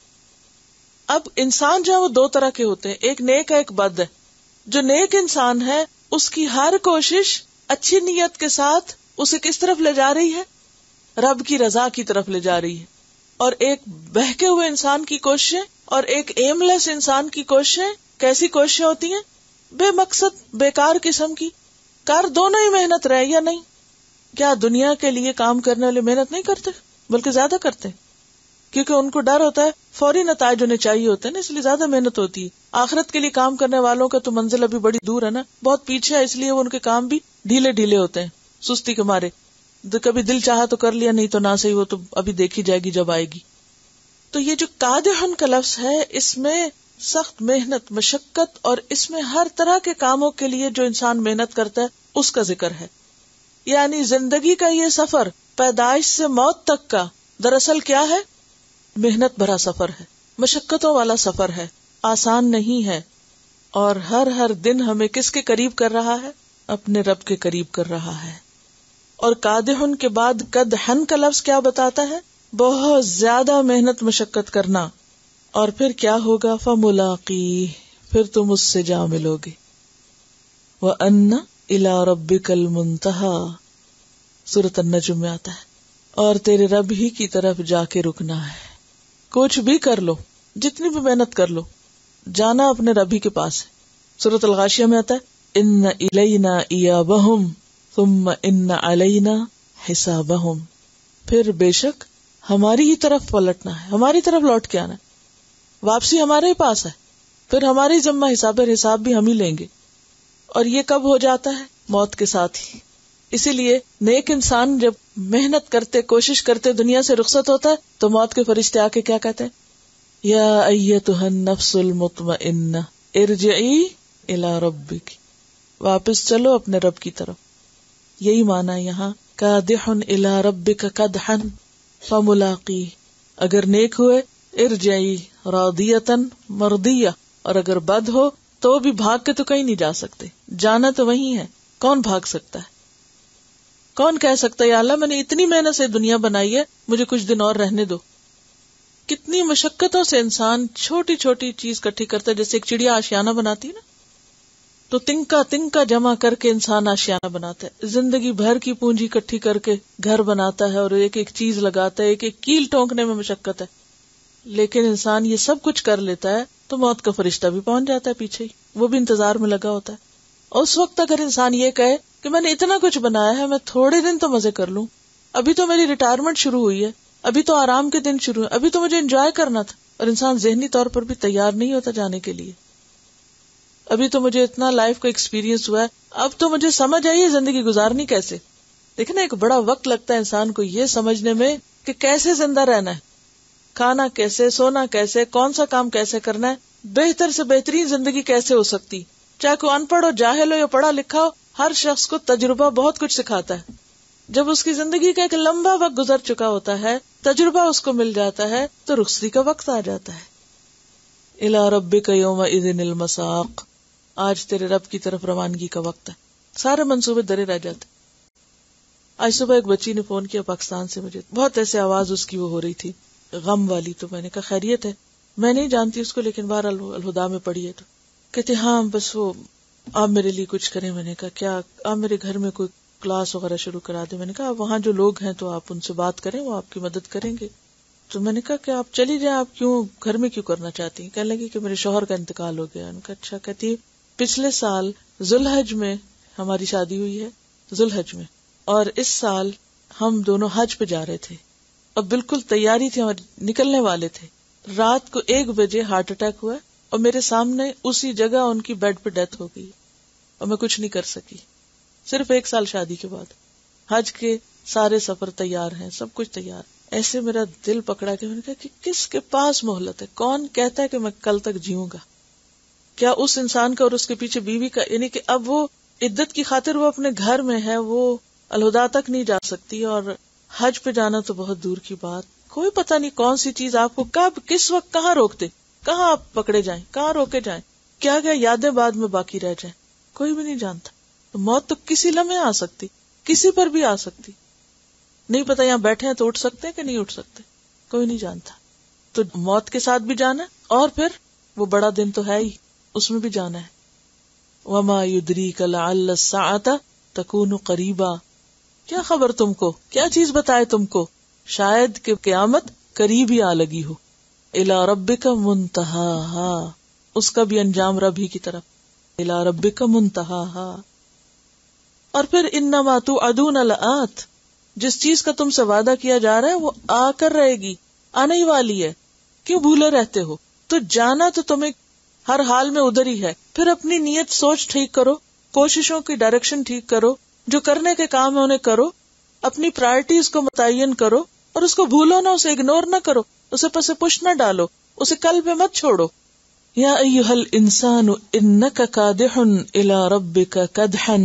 اب انسان جو ہے وہ دو طرح کے ہوتے ہیں، ایک نیک ہے ایک بد ہے. جو نیک انسان ہے اس کی ہر کوشش اچھی نیت کے ساتھ اسے کس طرف لے جا رہی ہے؟ رب کی رضا کی طرف لے جا رہی ہے. اور ایک بہکے ہوئے انسان کی کوششیں اور ایک ایم لیس انسان کی کوششیں کیسی کوششیں ہوتی ہیں؟ بے مقصد، بیکار قسم کی. کر دونوں ہی محنت رہے یا نہیں؟ کیا دنیا کے لیے کام کرنے والے محنت نہیں کرتے بلکہ زیادہ کرتے، کیونکہ ان کو ڈر ہوتا ہے فوری نتائج انہیں چاہیے ہوتے ہیں نا، اس لیے زیادہ محنت ہوتی ہے. آخرت کے لیے کام کرنے والوں کا تو منزل ابھی بڑی دور ہے نا، بہت پیچھے ہے، اس لیے وہ ان کے کام بھی ڈھیلے ڈھیلے ہوتے ہیں سستی کے مارے. کبھی دل چاہا تو کر لیا، نہیں تو نہ صحیح، وہ تو ابھی دیکھی جائے گی جب آئے گی. تو یہ جو کادحن کا لفظ ہے اس میں سخت محنت، مشقت اور اس میں ہر طرح کے کاموں کے لیے جو انسان محنت کرتا ہے اس کا ذکر ہے. یعنی زندگی کا یہ سفر پیدائش سے موت تک کا دراصل کیا ہے؟ محنت بھرا سفر ہے، مشقتوں والا سفر ہے، آسان نہیں ہے. اور ہر ہر دن ہمیں کس کے قریب کر رہا ہے؟ اپنے رب کے قریب کر رہا ہے. اور کادحن کے بعد کدحن کا لفظ کیا بتاتا ہے؟ بہت زیادہ محنت مشقت کرنا. اور پھر کیا ہوگا؟ فملاقی، پھر تم اس سے جا ملو گے. وَأَنَّ إِلَىٰ رَبِّكَ الْمُنْتَهَىٰ، سورۃ النجم میں آتا ہے، اور تیرے رب ہی کی طرف جا کے رکنا ہے. کچھ بھی کر لو، جتنی بھی محنت کر لو، جانا اپنے رب ہی کے پاس ہے. سورۃ الغاشیہ میں آتا ہے إِنَّ إِلَيْنَا إِيَابَهُمْ ثُمَّ إِنَّ عَلَيْنَا حِسَابَهُمْ، پھر بے شک ہماری ہی طرف پلٹنا ہے، ہماری طرف لوٹ کے آنا ہے، واپسی ہمارے ہی پاس ہے، پھر ہماری ذمہ حساب حساب بھی ہم ہی لیں گے. اور یہ کب ہو جاتا ہے؟ موت کے ساتھ ہی. اسی لیے نیک انسان جب محنت کرتے کوشش کرتے دنیا سے رخصت ہوتا ہے تو موت کے فرشتے آ کے کیا کہتے ہیں؟ یا ایتھا النفس المطمئنہ ارجعی الی ربک، واپس چلو اپنے رب کی طرف. یہی معنی ہے یہاں کادح الی ربک کدحا فملاقی، اگر نیک ہوئے ارجعی راضیۃ مرضیہ، اور اگر بد ہو تو بھی بھاگ کے تو کہیں نہیں جا سکتے، جانا تو وہی ہے. کون بھاگ سکتا ہے؟ کون کہہ سکتا ہے یا اللہ میں نے اتنی محنت سے دنیا بنائی ہے مجھے کچھ دن اور رہنے دو. کتنی مشقتوں سے انسان چھوٹی چھوٹی چیز اکٹھی کرتا ہے، جیسے ایک چڑیا آشیانہ بناتی ہے نا، تو تنکا تنکا جمع کر کے انسان آشیانہ بناتا ہے. زندگی بھر کی پونجی اکٹھی کر کے گھر بناتا ہے اور ایک ایک چیز لگاتا ہے، ایک ایک کیل ٹونکنے میں مشقت ہے. لیکن انسان یہ سب کچھ کر لیتا ہے تو موت کا فرشتہ بھی پہنچ جاتا ہے پیچھے ہی، وہ بھی انتظار میں لگا ہوتا ہے. اور اس وقت اگر انسان یہ کہے کہ میں نے اتنا کچھ بنایا ہے، میں تھوڑے دن تو مزے کر لوں، ابھی تو میری ریٹائرمنٹ شروع ہوئی ہے، ابھی تو آرام کے دن شروع ہے، ابھی تو مجھے انجوائے کرنا تھا، اور انسان ذہنی طور پر بھی تیار نہیں ہوتا جانے کے لیے. ابھی تو مجھے اتنا لائف کا ایکسپیرینس ہوا ہے، اب تو مجھے سمجھ آئی ہے زندگی گزارنی کیسے. دیکھیں نا، ایک بڑا وقت لگتا ہے انسان کو یہ سمجھنے میں کہ کیسے زندہ رہنا ہے، کھانا کیسے، سونا کیسے، کون سا کام کیسے کرنا ہے، بہتر سے بہترین زندگی کیسے ہو سکتی. چاہے کوئی ان پڑھ ہو، جاہل ہو یا پڑھا لکھا ہو، ہر شخص کو تجربہ بہت کچھ سکھاتا ہے. جب اس کی زندگی کا ایک لمبا وقت گزر چکا ہوتا ہے، تجربہ اس کو مل جاتا ہے، تو رخصتی کا وقت آ جاتا ہے. الی ربک یومئذ المساق، آج تیرے رب کی طرف روانگی کا وقت ہے. سارے منصوبے درے رہ جاتے. آج صبح ایک بچی نے فون کیا پاکستان سے، مجھے بہت ایسے آواز اس کی وہ ہو رہی تھی غم والی، تو میں نے کہا خیریت ہے؟ میں نہیں جانتی اس کو، لیکن بہر الہدا میں پڑھی ہے. تو کہتے ہاں بس وہ آپ میرے لیے کچھ کریں. میں نے کہا کیا؟ آپ میرے گھر میں کوئی کلاس وغیرہ شروع کرا دیں. میں نے کہا وہاں جو لوگ ہیں تو آپ ان سے بات کریں، وہ آپ کی مدد کریں گے. تو میں نے کہا کہ آپ چلی جائیں، آپ کیوں گھر میں کیوں کرنا چاہتی ہیں؟ کہنے لگی کہ میرے شوہر کا انتقال ہو گیا. ان کا اچھا. کہتی پچھلے سال ذوالحج میں ہماری شادی ہوئی ہے، ذوالحج میں، اور اس سال ہم دونوں حج پہ جا رہے تھے، اب بالکل تیاری تھی، ہمارے نکلنے والے تھے. رات کو ایک بجے ہارٹ اٹیک ہوا اور میرے سامنے اسی جگہ ان کی بیڈ پہ ڈیتھ ہو گئی، اور میں کچھ نہیں کر سکی. صرف ایک سال شادی کے بعد. حج کے سارے سفر تیار ہیں، سب کچھ تیار. ایسے میرا دل پکڑا کہ میں نے کہا کہ کس کے پاس مہلت ہے؟ کون کہتا ہے کہ میں کل تک جیوں گا؟ کیا اس انسان کا اور اس کے پیچھے بیوی کا، یعنی کہ اب وہ عدت کی خاطر وہ اپنے گھر میں ہے، وہ الہدا تک نہیں جا سکتی، اور حج پہ جانا تو بہت دور کی بات. کوئی پتہ نہیں کون سی چیز آپ کو کب کس وقت کہاں روکتے، کہاں آپ پکڑے جائیں، کہاں روکے جائیں، کیا کیا یادیں بعد میں باقی رہ جائیں، کوئی بھی نہیں جانتا. موت تو کسی لمحے آ سکتی، کسی پر بھی آ سکتی. نہیں پتا یہاں بیٹھے ہیں تو اٹھ سکتے ہیں کہ نہیں اٹھ سکتے، کوئی نہیں جانتا. تو موت کے ساتھ بھی جانا ہے، اور پھر وہ بڑا دن تو ہے ہی، اس میں بھی جانا ہے. وما یدریک لعل الساعۃ تکون قریبا، کیا خبر تم کو، کیا چیز بتائے تم کو، شاید کہ قیامت قریب ہی آ لگی ہو. الی ربک منتہاہا، اس کا بھی انجام رب ہی کی طرف. الی ربک منتہاہا. اور پھر انما توعدون لآت، جس چیز کا تم سے وعدہ کیا جا رہا ہے وہ آ کر رہے گی، آنے ہی والی ہے. کیوں بھولے رہتے ہو؟ تو جانا تو تمہیں ہر حال میں ادھر ہی ہے. پھر اپنی نیت سوچ ٹھیک کرو، کوششوں کی ڈائریکشن ٹھیک کرو، جو کرنے کے کام ہے انہیں کرو، اپنی پرائرٹیز کو متعین کرو، اور اس کو بھولو نہ، اسے اگنور نہ کرو، اسے پس پش نہ ڈالو، اسے کل پہ مت چھوڑو. یا ایھا الانسان انک کادح الی ربک کدحا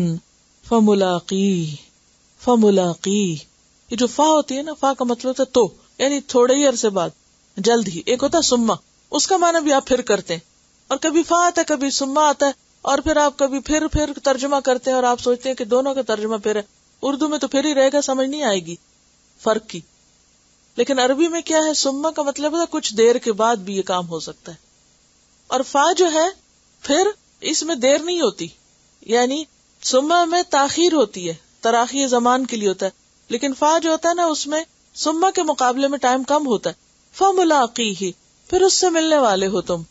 فملاقیہ. فملاقیہ، یہ جو فا ہوتی ہے نا، فا کا مطلب ہوتا ہے تو، یعنی تھوڑے ہی عرصے بعد، جلد ہی. ایک ہوتا ہے سما، اس کا معنی بھی آپ پھر کرتے ہیں، اور کبھی فا آتا ہے کبھی سما آتا ہے، اور پھر آپ کبھی پھر پھر ترجمہ کرتے ہیں اور آپ سوچتے ہیں کہ دونوں کا ترجمہ پھر ہے. اردو میں تو پھر ہی رہے گا، سمجھ نہیں آئے گی فرق کی. لیکن عربی میں کیا ہے، سما کا مطلب ہے کچھ دیر کے بعد بھی یہ کام ہو سکتا ہے. اور فا جو ہے پھر، اس میں دیر نہیں ہوتی، یعنی سما میں تاخیر ہوتی ہے، تراخی زمان کے لیے ہوتا ہے، لیکن فا جو ہوتا ہے نا اس میں سما کے مقابلے میں ٹائم کم ہوتا ہے. فملاقیہ، پھر اس سے ملنے والے ہو تم.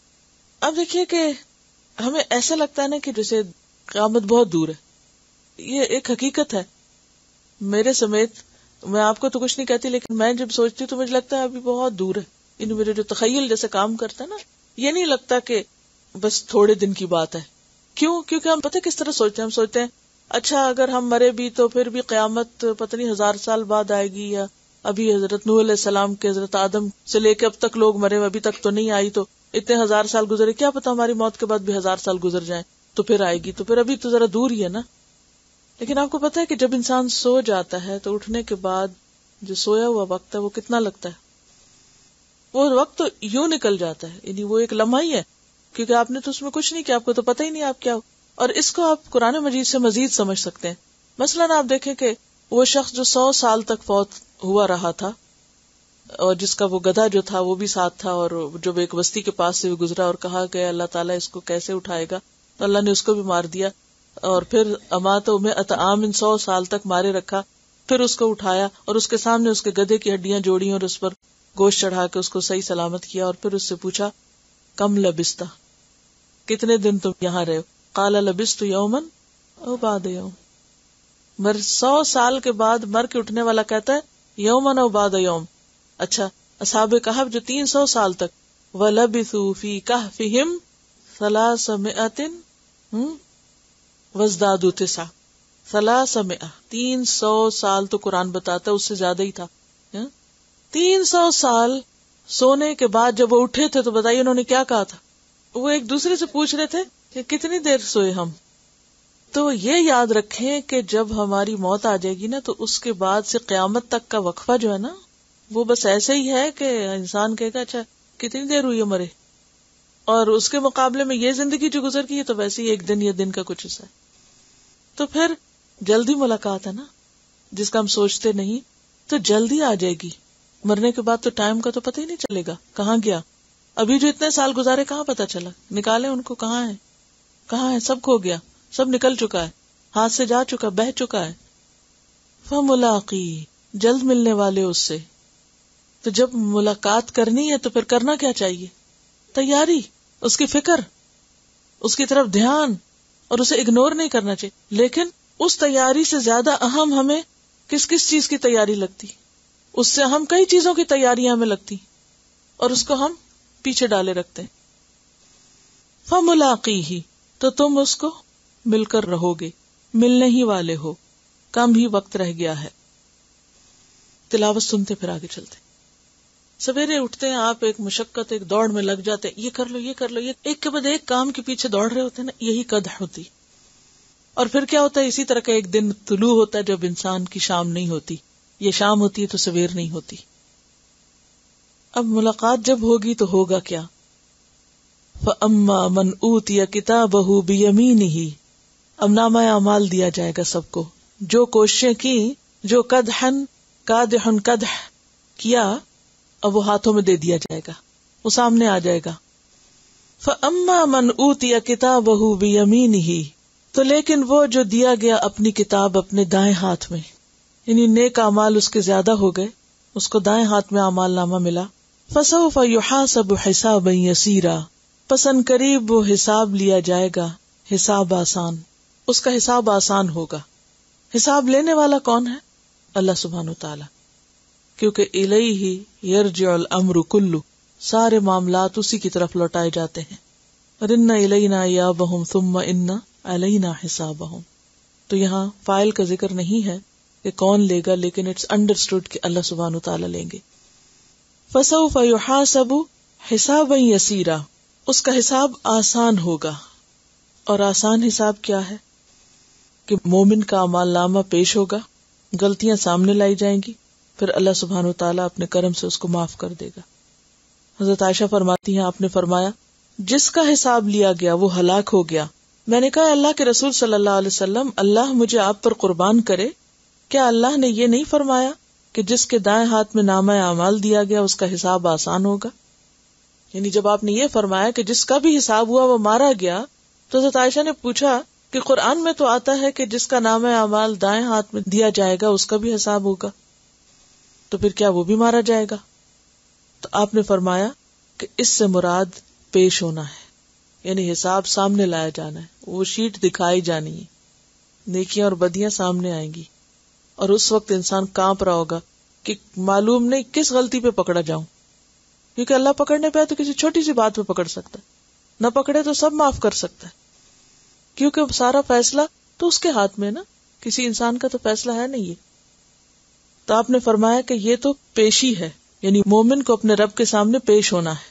اب دیکھیے کہ ہمیں ایسا لگتا ہے نا کہ جیسے قیامت بہت دور ہے. یہ ایک حقیقت ہے. میرے سمیت میں آپ کو تو کچھ نہیں کہتی، لیکن میں جب سوچتی ہوں تو مجھے لگتا ہے ابھی بہت دور ہے. یعنی میرے جو تخیل جیسے کام کرتا ہے نا، یہ نہیں لگتا کہ بس تھوڑے دن کی بات ہے. کیوں؟ کیونکہ ہم پتہ کس طرح سوچتے ہیں. ہم سوچتے ہیں اچھا اگر ہم مرے بھی تو پھر بھی قیامت پتہ نہیں ہزار سال بعد آئے گی، یا ابھی حضرت نوح علیہ السلام کے حضرت آدم سے لے کے اب تک لوگ مرے ابھی تک تو نہیں آئی، تو اتنے ہزار سال گزرے، کیا پتا ہماری موت کے بعد بھی ہزار سال گزر جائیں تو پھر آئے گی. تو پھر ابھی تو ذرا دور ہی ہے نا. لیکن آپ کو پتا ہے کہ جب انسان سو جاتا ہے تو اٹھنے کے بعد جو سویا ہوا وقت ہے وہ کتنا لگتا ہے؟ وہ وقت تو یوں نکل جاتا ہے، یعنی وہ ایک لمحہ ہی ہے، کیونکہ آپ نے تو اس میں کچھ نہیں کیا، آپ کو تو پتہ ہی نہیں آپ کیا ہو. اور اس کو آپ قرآن مجید سے مزید سمجھ سکتے ہیں. مثلاً آپ دیکھیں کہ وہ شخص جو سو سال تک فوت ہوا رہا تھا اور جس کا وہ گدھا جو تھا وہ بھی ساتھ تھا، اور جب ایک بستی کے پاس سے گزرا اور کہا کہ اللہ تعالیٰ اس کو کیسے اٹھائے گا، تو اللہ نے اس کو بھی مار دیا. اور پھر اماتوں میں اطعام سو سال تک مارے رکھا، پھر اس کو اٹھایا اور اس کے سامنے اس کے گدھے کی ہڈیاں جوڑی اور اس پر گوشت چڑھا کے اس کو صحیح سلامت کیا، اور پھر اس سے پوچھا کم لبستا، کتنے دن تم یہاں رہے ہو؟ قال لبست یومن او بعد یوم. مر سو سال کے بعد مر کے اٹھنے والا کہتا ہے یومن او بعد یوم. اچھا اصحاب کہف جو تین سو سال تک وَلَبِثُوا فِي كَهْفِهِمْ ثَلَاثَمِائَةٍ وَازْدَادُوا تِسْعًا. ثلاثمائہ تین سو سال تو قرآن بتاتا ہے اس سے زیادہ ہی تھا. تین سو سال سونے کے بعد جب وہ اٹھے تھے تو بتائیے انہوں نے کیا کہا تھا؟ وہ ایک دوسرے سے پوچھ رہے تھے کہ کتنی دیر سوئے ہم. تو یہ یاد رکھیں کہ جب ہماری موت آ جائے گی نا تو اس کے بعد سے قیامت تک کا وقفہ جو ہے نا وہ بس ایسے ہی ہے کہ انسان کہے گا اچھا کتنی دیر ہوئی ہے مرے، اور اس کے مقابلے میں یہ زندگی جو گزر گئی ہے تو ویسے ہی ایک دن یا دن کا کچھ حصہ ہے. تو پھر جلدی ملاقات ہے نا جس کا ہم سوچتے نہیں، تو جلدی آ جائے گی. مرنے کے بعد تو ٹائم کا تو پتہ ہی نہیں چلے گا کہاں گیا. ابھی جو اتنے سال گزارے کہاں پتہ چلا، نکالے ان کو کہاں ہے کہاں ہے، سب کھو گیا، سب نکل چکا ہے، ہاتھ سے جا چکا، بہہ چکا ہے. فملاقی جلد ملنے والے اس سے. تو جب ملاقات کرنی ہے تو پھر کرنا کیا چاہیے؟ تیاری، اس کی فکر، اس کی طرف دھیان، اور اسے اگنور نہیں کرنا چاہیے. لیکن اس تیاری سے زیادہ اہم ہمیں کس کس چیز کی تیاری لگتی؟ اس سے ہم کئی چیزوں کی تیاریاں ہمیں لگتی اور اس کو ہم پیچھے ڈالے رکھتے ہیں. فملاقیہ تو تم اس کو مل کر رہو گے، ملنے ہی والے ہو، کم ہی وقت رہ گیا ہے. تلاوت سنتے پھر آگے چلتے. سویرے اٹھتے ہیں آپ، ایک مشقت ایک دوڑ میں لگ جاتے ہیں، یہ کر لو یہ کر لو، یہ ایک کے بعد ایک کام کے پیچھے دوڑ رہے ہوتے ہیں نا، یہی قدح ہوتی. اور پھر کیا ہوتا ہے، اسی طرح کا ایک دن طلوع ہوتا ہے جب انسان کی شام نہیں ہوتی، یہ شام ہوتی ہے تو سویر نہیں ہوتی. اب ملاقات جب ہوگی تو ہوگا کیا؟ فَأَمَّا مَنْ أُوتِيَ كِتَابَهُ بِيَمِينِهِ. اب نامہ اعمال دیا جائے گا سب کو، جو کوششیں کی، جو قدحن قادحن قدح کیا، اب وہ ہاتھوں میں دے دیا جائے گا، وہ سامنے آ جائے گا. فَأَمَّا مَنْ أُوتِيَ كِتَابَهُ بِيَمِينِهِ. تو لیکن وہ جو دیا گیا اپنی کتاب اپنے دائیں ہاتھ میں، یعنی نیک اعمال اس کے زیادہ ہو گئے، اس کو دائیں ہاتھ میں اعمال نامہ ملا. فَسَوْفَ يُحَاسَبُ حِسَابًا يَسِيرًا. پس ان قریب وہ حساب لیا جائے گا، حساب آسان، اس کا حساب آسان ہوگا. حساب لینے والا کون ہے؟ اللہ سبحانہ وتعالی، کیونکہ الیہ یرجع الامر کلہ، سارے معاملات اسی کی طرف لوٹائے جاتے ہیں. اور ان الینا ایابہم ثم ان علینا حسابہم. تو یہاں فاعل کا ذکر نہیں ہے کہ کون لے گا، لیکن اٹس انڈرسٹوڈ کہ اللہ سبحانہ وتعالی لیں گے. فسوف یحاسب حسابا یسیرا. اس کا حساب آسان ہوگا. اور آسان حساب کیا ہے؟ کہ مومن کا اعمال نامہ پیش ہوگا، غلطیاں سامنے لائی جائیں گی، پھر اللہ سبحانہ وتعالیٰ اپنے کرم سے اس کو معاف کر دے گا. حضرت عائشہ فرماتی ہیں آپ نے فرمایا جس کا حساب لیا گیا وہ ہلاک ہو گیا. میں نے کہا اللہ کے رسول صلی اللہ علیہ وسلم اللہ مجھے آپ پر قربان کرے، کیا اللہ نے یہ نہیں فرمایا کہ جس کے دائیں ہاتھ میں نامہ اعمال دیا گیا اس کا حساب آسان ہوگا؟ یعنی جب آپ نے یہ فرمایا کہ جس کا بھی حساب ہوا وہ مارا گیا، تو حضرت عائشہ نے پوچھا کہ قرآن میں تو آتا ہے کہ جس کا نامہ اعمال دائیں ہاتھ میں دیا جائے گا اس کا بھی حساب ہوگا، تو پھر کیا وہ بھی مارا جائے گا؟ تو آپ نے فرمایا کہ اس سے مراد پیش ہونا ہے، یعنی حساب سامنے لایا جانا ہے، وہ شیٹ دکھائی جانی ہے، نیکیاں اور بدیاں سامنے آئیں گی. اور اس وقت انسان کانپ رہا ہوگا کہ معلوم نہیں کس غلطی پہ پکڑا جاؤں، کیونکہ اللہ پکڑنے پہ تو کسی چھوٹی سی بات پہ پکڑ سکتا ہے، نہ پکڑے تو سب معاف کر سکتا ہے، کیونکہ سارا فیصلہ تو اس کے ہاتھ میں ہے نا، کسی انسان کا تو فیصلہ ہے نہیں یہ. تو آپ نے فرمایا کہ یہ تو پیشی ہے، یعنی مومن کو اپنے رب کے سامنے پیش ہونا ہے.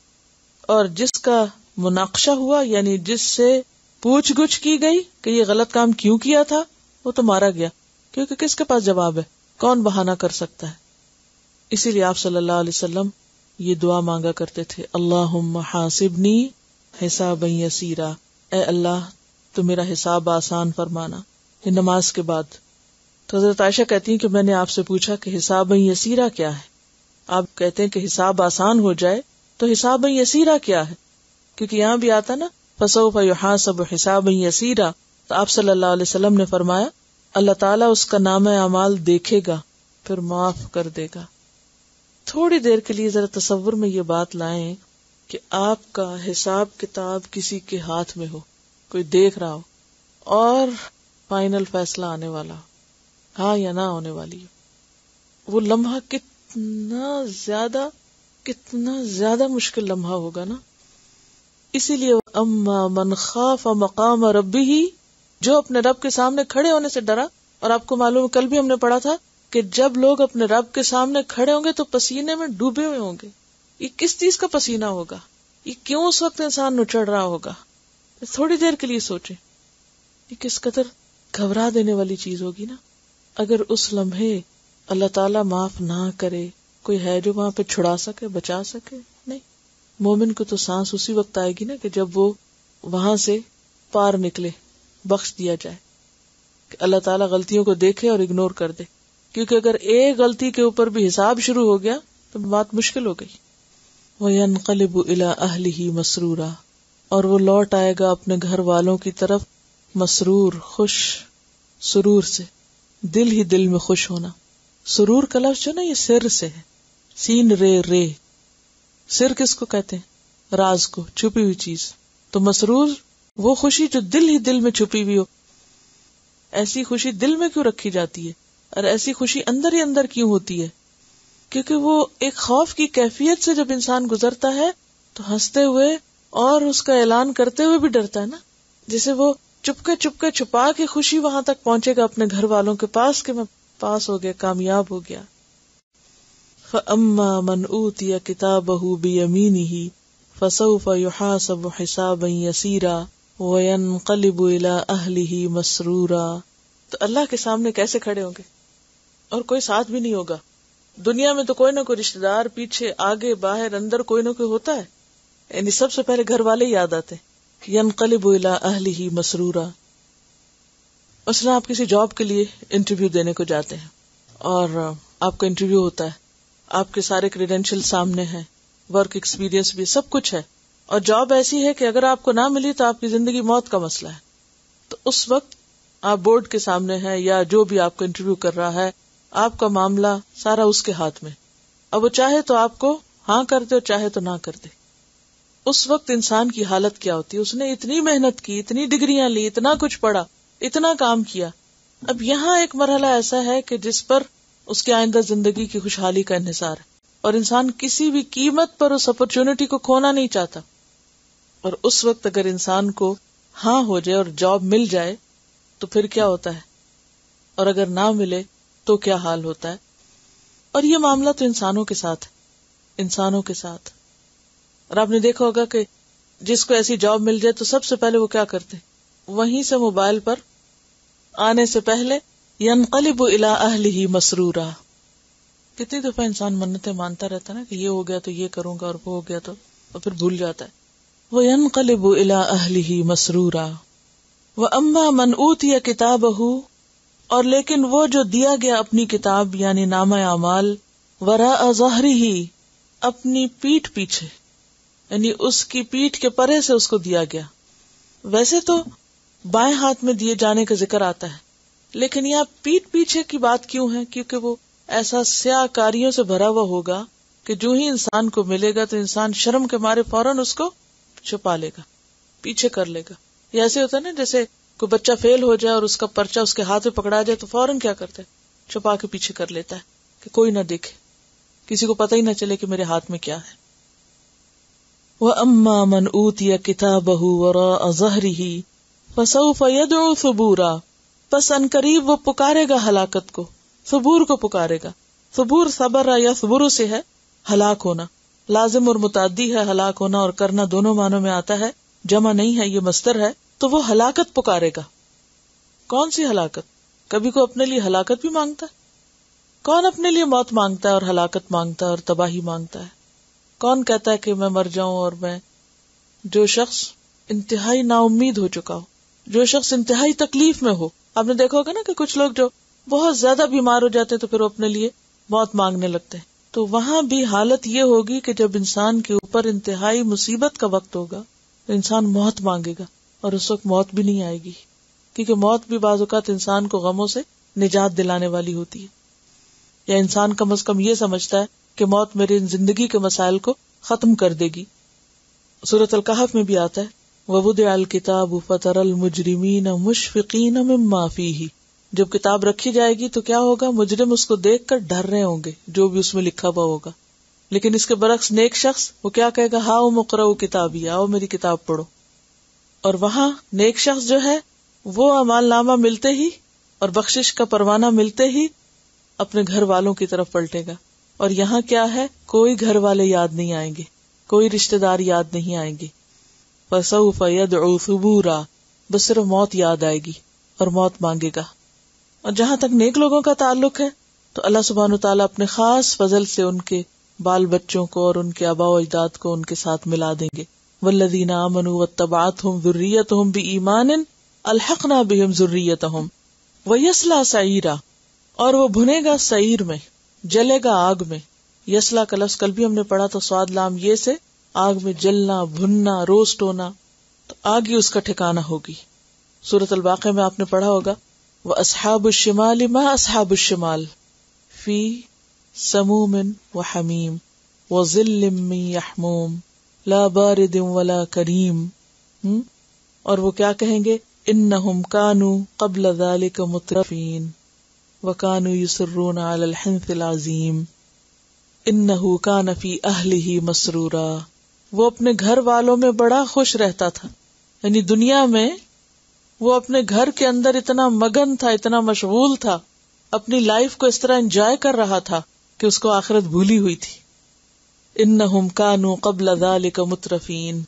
اور جس کا مناقشہ ہوا، یعنی جس سے پوچھ گچھ کی گئی کہ یہ غلط کام کیوں کیا تھا، وہ تو مارا گیا، کیونکہ کس کے پاس جواب ہے، کون بہانہ کر سکتا ہے. اسی لیے آپ صلی اللہ علیہ وسلم یہ دعا مانگا کرتے تھے، اللہم حاسبنی حسابا یسیرا، اے اللہ تو میرا حساب آسان فرمانا. یہ نماز کے بعد. تو حضرت عائشہ کہتی ہیں کہ میں نے آپ سے پوچھا کہ حسابا یسیرا کیا ہے؟ آپ کہتے ہیں کہ حساب آسان ہو جائے، تو حسابا یسیرا کیا ہے؟ کیونکہ یہاں بھی آتا نا فسوف یحاسب حسابا یسیرا، تو آپ صلی اللہ علیہ وسلم نے فرمایا اللہ تعالیٰ اس کا نام اعمال دیکھے گا پھر معاف کر دے گا. تھوڑی دیر کے لیے ذرا تصور میں یہ بات لائیں کہ آپ کا حساب کتاب کسی کے ہاتھ میں ہو، کوئی دیکھ رہا ہو، اور فائنل فیصلہ آنے والا ہو، ہاں یا نہ ہونے والی ہو. وہ لمحہ کتنا زیادہ کتنا زیادہ مشکل لمحہ ہوگا نا. اسی لیے اما من خاف مقام ربہ، جو اپنے رب کے سامنے کھڑے ہونے سے ڈرا. اور آپ کو معلوم ہے کل بھی ہم نے پڑھا تھا کہ جب لوگ اپنے رب کے سامنے کھڑے ہوں گے تو پسینے میں ڈوبے ہوئے ہوں گے. یہ کس چیز کا پسینہ ہوگا؟ یہ کیوں اس وقت انسان نچڑ رہا ہوگا؟ تھوڑی دیر کے لیے سوچیں، یہ کس قدر گھبرا دینے والی چیز ہوگی نا. اگر اس لمحے اللہ تعالیٰ معاف نہ کرے، کوئی ہے جو وہاں پہ چھڑا سکے، بچا سکے؟ نہیں. مومن کو تو سانس اسی وقت آئے گی نا کہ جب وہ وہاں سے پار نکلے، بخش دیا جائے، کہ اللہ تعالیٰ غلطیوں کو دیکھے اور اگنور کر دے. کیونکہ اگر ایک غلطی کے اوپر بھی حساب شروع ہو گیا تو بات مشکل ہو گئی. وَيَنْقَلِبُ إِلَىٰ أَهْلِهِ مَسْرُورًا، اور وہ لوٹ آئے گا اپنے گھر والوں کی طرف مسرور، خوش. سرور سے دل ہی دل میں خوش ہونا. سرور کا لفظ جو نا یہ سر سے ہے، سین رے رے. سر کس کو کہتے ہیں؟ راز کو، چھپی ہوئی چیز. تو مسرور وہ خوشی جو دل ہی دل میں چھپی ہوئی ہو. ایسی خوشی دل میں کیوں رکھی جاتی ہے اور ایسی خوشی اندر ہی اندر کیوں ہوتی ہے؟ کیونکہ وہ ایک خوف کی کیفیت سے جب انسان گزرتا ہے تو ہنستے ہوئے اور اس کا اعلان کرتے ہوئے بھی ڈرتا ہے نا. جسے وہ چپکے چپکے چھپا کے خوشی وہاں تک پہنچے گا اپنے گھر والوں کے پاس کہ میں پاس ہو گیا، کامیاب ہو گیا. فَأَمَّا مَنْ أُوتِيَ كِتَابَهُ بِيَمِينِهِ فَسَوْفَ يُحَاسَبُ حِسَابًا يَسِيرًا وَيَنْقَلِبُ إِلَىٰ أَهْلِهِ مَسْرُورًا. تو اللہ کے سامنے کیسے کھڑے ہوں گے؟ اور کوئی ساتھ بھی نہیں ہوگا. دنیا میں تو کوئی نہ کوئی رشتہ دار پیچھے آگے باہر اندر کوئی نہ کوئی ہوتا ہے، یعنی سب سے پہلے گھر والے یاد آتے ہیں. يَنْقَلِبُ إِلَىٰ أَهْلِهِ مَسْرُورًا. مثلا آپ کسی جاب کے لیے انٹرویو دینے کو جاتے ہیں اور آپ کا انٹرویو ہوتا ہے، آپ کے سارے کریڈینشیل سامنے ہیں، ورک ایکسپیرینس بھی سب کچھ ہے، اور جاب ایسی ہے کہ اگر آپ کو نہ ملی تو آپ کی زندگی موت کا مسئلہ ہے. تو اس وقت آپ بورڈ کے سامنے ہیں یا جو بھی آپ کو انٹرویو کر رہا ہے، آپ کا معاملہ سارا اس کے ہاتھ میں. اب وہ چاہے تو آپ کو ہاں کر دے اور چاہے تو نہ کر دے. اس وقت انسان کی حالت کیا ہوتی ہے؟ اس نے اتنی محنت کی، اتنی ڈگریاں لی، اتنا کچھ پڑھا، اتنا کام کیا. اب یہاں ایک مرحلہ ایسا ہے کہ جس پر اس کے آئندہ زندگی کی خوشحالی کا انحصار ہے، اور انسان کسی بھی قیمت پر اس اپرچونٹی کو کھونا نہیں چاہتا. اور اس وقت اگر انسان کو ہاں ہو جائے اور جاب مل جائے تو پھر کیا ہوتا ہے، اور اگر نہ ملے تو کیا حال ہوتا ہے. اور یہ معاملہ تو انسانوں کے ساتھ انسانوں کے ساتھ اور آپ نے دیکھا ہوگا کہ جس کو ایسی جاب مل جائے تو سب سے پہلے وہ کیا کرتے ہیں، وہیں سے موبائل پر آنے سے پہلے ينقلب الى اہلہ مسرورا. کتنی دفعہ انسان منتیں مانتا رہتا نا کہ یہ ہو گیا تو یہ کروں گا اور وہ ہو گیا تو اور پھر بھول جاتا ہے. وَيَنْقَلِبُ إِلَىٰ أَهْلِهِ مَسْرُورًا وَأَمَّا مَنْ أُوتِيَ كِتَابَهُ، اور لیکن وہ جو دیا گیا اپنی کتاب یعنی نامہ اعمال وراء ظہرہ، اپنی پیٹھ پیچھے، یعنی اس کی پیٹھ کے پرے سے اس کو دیا گیا. ویسے تو بائیں ہاتھ میں دیے جانے کا ذکر آتا ہے، لیکن یہاں پیٹھ پیچھے کی بات کیوں ہے؟ کیونکہ وہ ایسا سیاہ کاریوں سے بھرا ہوا ہوگا کہ جو ہی انسان کو ملے گا تو انسان شرم کے مارے فوراً اس کو چھپا لے گا، پیچھے کر لے گا. یہ ایسے ہوتا ہے نا جیسے کوئی بچہ فیل ہو جائے اور اس کا پرچہ اس کے ہاتھ میں پکڑا جائے تو فوراً کیا کرتا ہے، چھپا کے پیچھے کر لیتا ہے کہ کوئی نہ دیکھے، کسی کو پتہ ہی نہ چلے کہ میرے ہاتھ میں کیا ہے. وَأَمَّا مَنْ أُوتِيَ كِتَابَهُ وَرَاءَ ظَهْرِهِ فَسَوْفَ يَدْعُو ثُبُورًا، پس ان قریب وہ پکارے گا ہلاکت کو، ثبور کو پکارے گا. ثبور صبر یا ثبور سے ہے ہلاک ہونا، لازم اور متعدی ہے ہلاک ہونا اور کرنا دونوں معنوں میں آتا ہے، جمع نہیں ہے، یہ مصدر ہے. تو وہ ہلاکت پکارے گا. کون سی ہلاکت؟ کبھی کوئی اپنے لیے ہلاکت بھی مانگتا ہے؟ کون اپنے لیے موت مانگتا ہے اور ہلاکت مانگتا ہے اور تباہی مانگتا ہے؟ کون کہتا ہے کہ میں مر جاؤں؟ اور میں جو شخص انتہائی نا امید ہو چکا ہو، جو شخص انتہائی تکلیف میں ہو. آپ نے دیکھا ہوگا نا کہ کچھ لوگ جو بہت زیادہ بیمار ہو جاتے ہیں تو پھر وہ اپنے لیے موت مانگنے لگتے ہیں. تو وہاں بھی حالت یہ ہوگی کہ جب انسان کے اوپر انتہائی مصیبت کا وقت ہوگا تو انسان موت مانگے گا، اور اس وقت موت بھی نہیں آئے گی، کیونکہ موت بھی بعض اوقات انسان کو غموں سے نجات دلانے والی ہوتی ہے. یا انسان کم از کم یہ سمجھتا ہے کہ موت میری زندگی کے مسائل کو ختم کر دے گی. سورۃ الکہف میں بھی آتا ہے وَوُضِعَ الْكِتَابُ فَتَرَى الْمُجْرِمِينَ مُشْفِقِينَ مِمَّا فِيهِ. جب کتاب رکھی جائے گی تو کیا ہوگا؟ مجرم اس کو دیکھ کر ڈر رہے ہوں گے جو بھی اس میں لکھا ہوا ہوگا. لیکن اس کے برعکس نیک شخص وہ کیا کہے گا؟ ہاؤ مقرؤ کتابی، آؤ میری کتاب پڑھو. اور وہاں نیک شخص جو ہے وہ اعمال نامہ ملتے ہی اور بخشش کا پروانہ ملتے ہی اپنے گھر والوں کی طرف پلٹے گا. اور یہاں کیا ہے؟ کوئی گھر والے یاد نہیں آئیں گے، کوئی رشتہ دار یاد نہیں آئیں گے. فَسَوْفَ يَدْعُو ثُبُورًا، بس صرف موت یاد آئے گی اور موت مانگے گا. اور جہاں تک نیک لوگوں کا تعلق ہے تو اللہ سبحانہ وتعالیٰ اپنے خاص فضل سے ان کے بال بچوں کو اور ان کے آباء و اجداد کو ان کے ساتھ ملا دیں گے. وَالَّذِينَ آمَنُوا وَاتَّبَعَتْهُمْ ذُرِّيَّتُهُمْ بِإِيمَانٍ أَلْحَقْنَا بِهِمْ ذُرِّيَّتَهُمْ وَيَصْلَىٰ سَعِيرًا، اور وہ بھنے گا سعیر میں، جلے گا آگ میں. یسلا کا لفظ کل بھی ہم نے پڑھا تو سواد لام یہ سے آگ میں جلنا، بھننا، روسٹ ہونا، تو آگ ہی اس کا ٹھکانہ ہوگی. سورۃ الواقعہ میں آپ نے پڑھا ہوگا وَأَصْحَابُ الشِّمَالِ مَا أَصْحَابُ الشِّمَالِ فِي سَمُومٍ وَحَمِيمٍ وَظِلٍّ مِّن يَحْمُومٍ لَا بَارِدٍ وَلَا كَرِيمٍ. اور وہ کیا کہیں گے؟ إِنَّهُمْ كَانُوا قَبْلَ ذَلِكَ مُتْرَفِينَ وَكَانُوا يُصِرُّونَ عَلَى الْحِنثِ الْعَظِيمِ إِنَّهُ كَانَ فِي أَهْلِهِ مَسْرُورًا. وہ اپنے گھر والوں میں بڑا خوش رہتا تھا، یعنی دنیا میں وہ اپنے گھر کے اندر اتنا مگن تھا، اتنا مشغول تھا، اپنی لائف کو اس طرح انجوائے کر رہا تھا کہ اس کو آخرت بھولی ہوئی تھی. إِنَّهُمْ كَانُوا قَبْلَ ذَلِكَ مُتْرَفِينَ.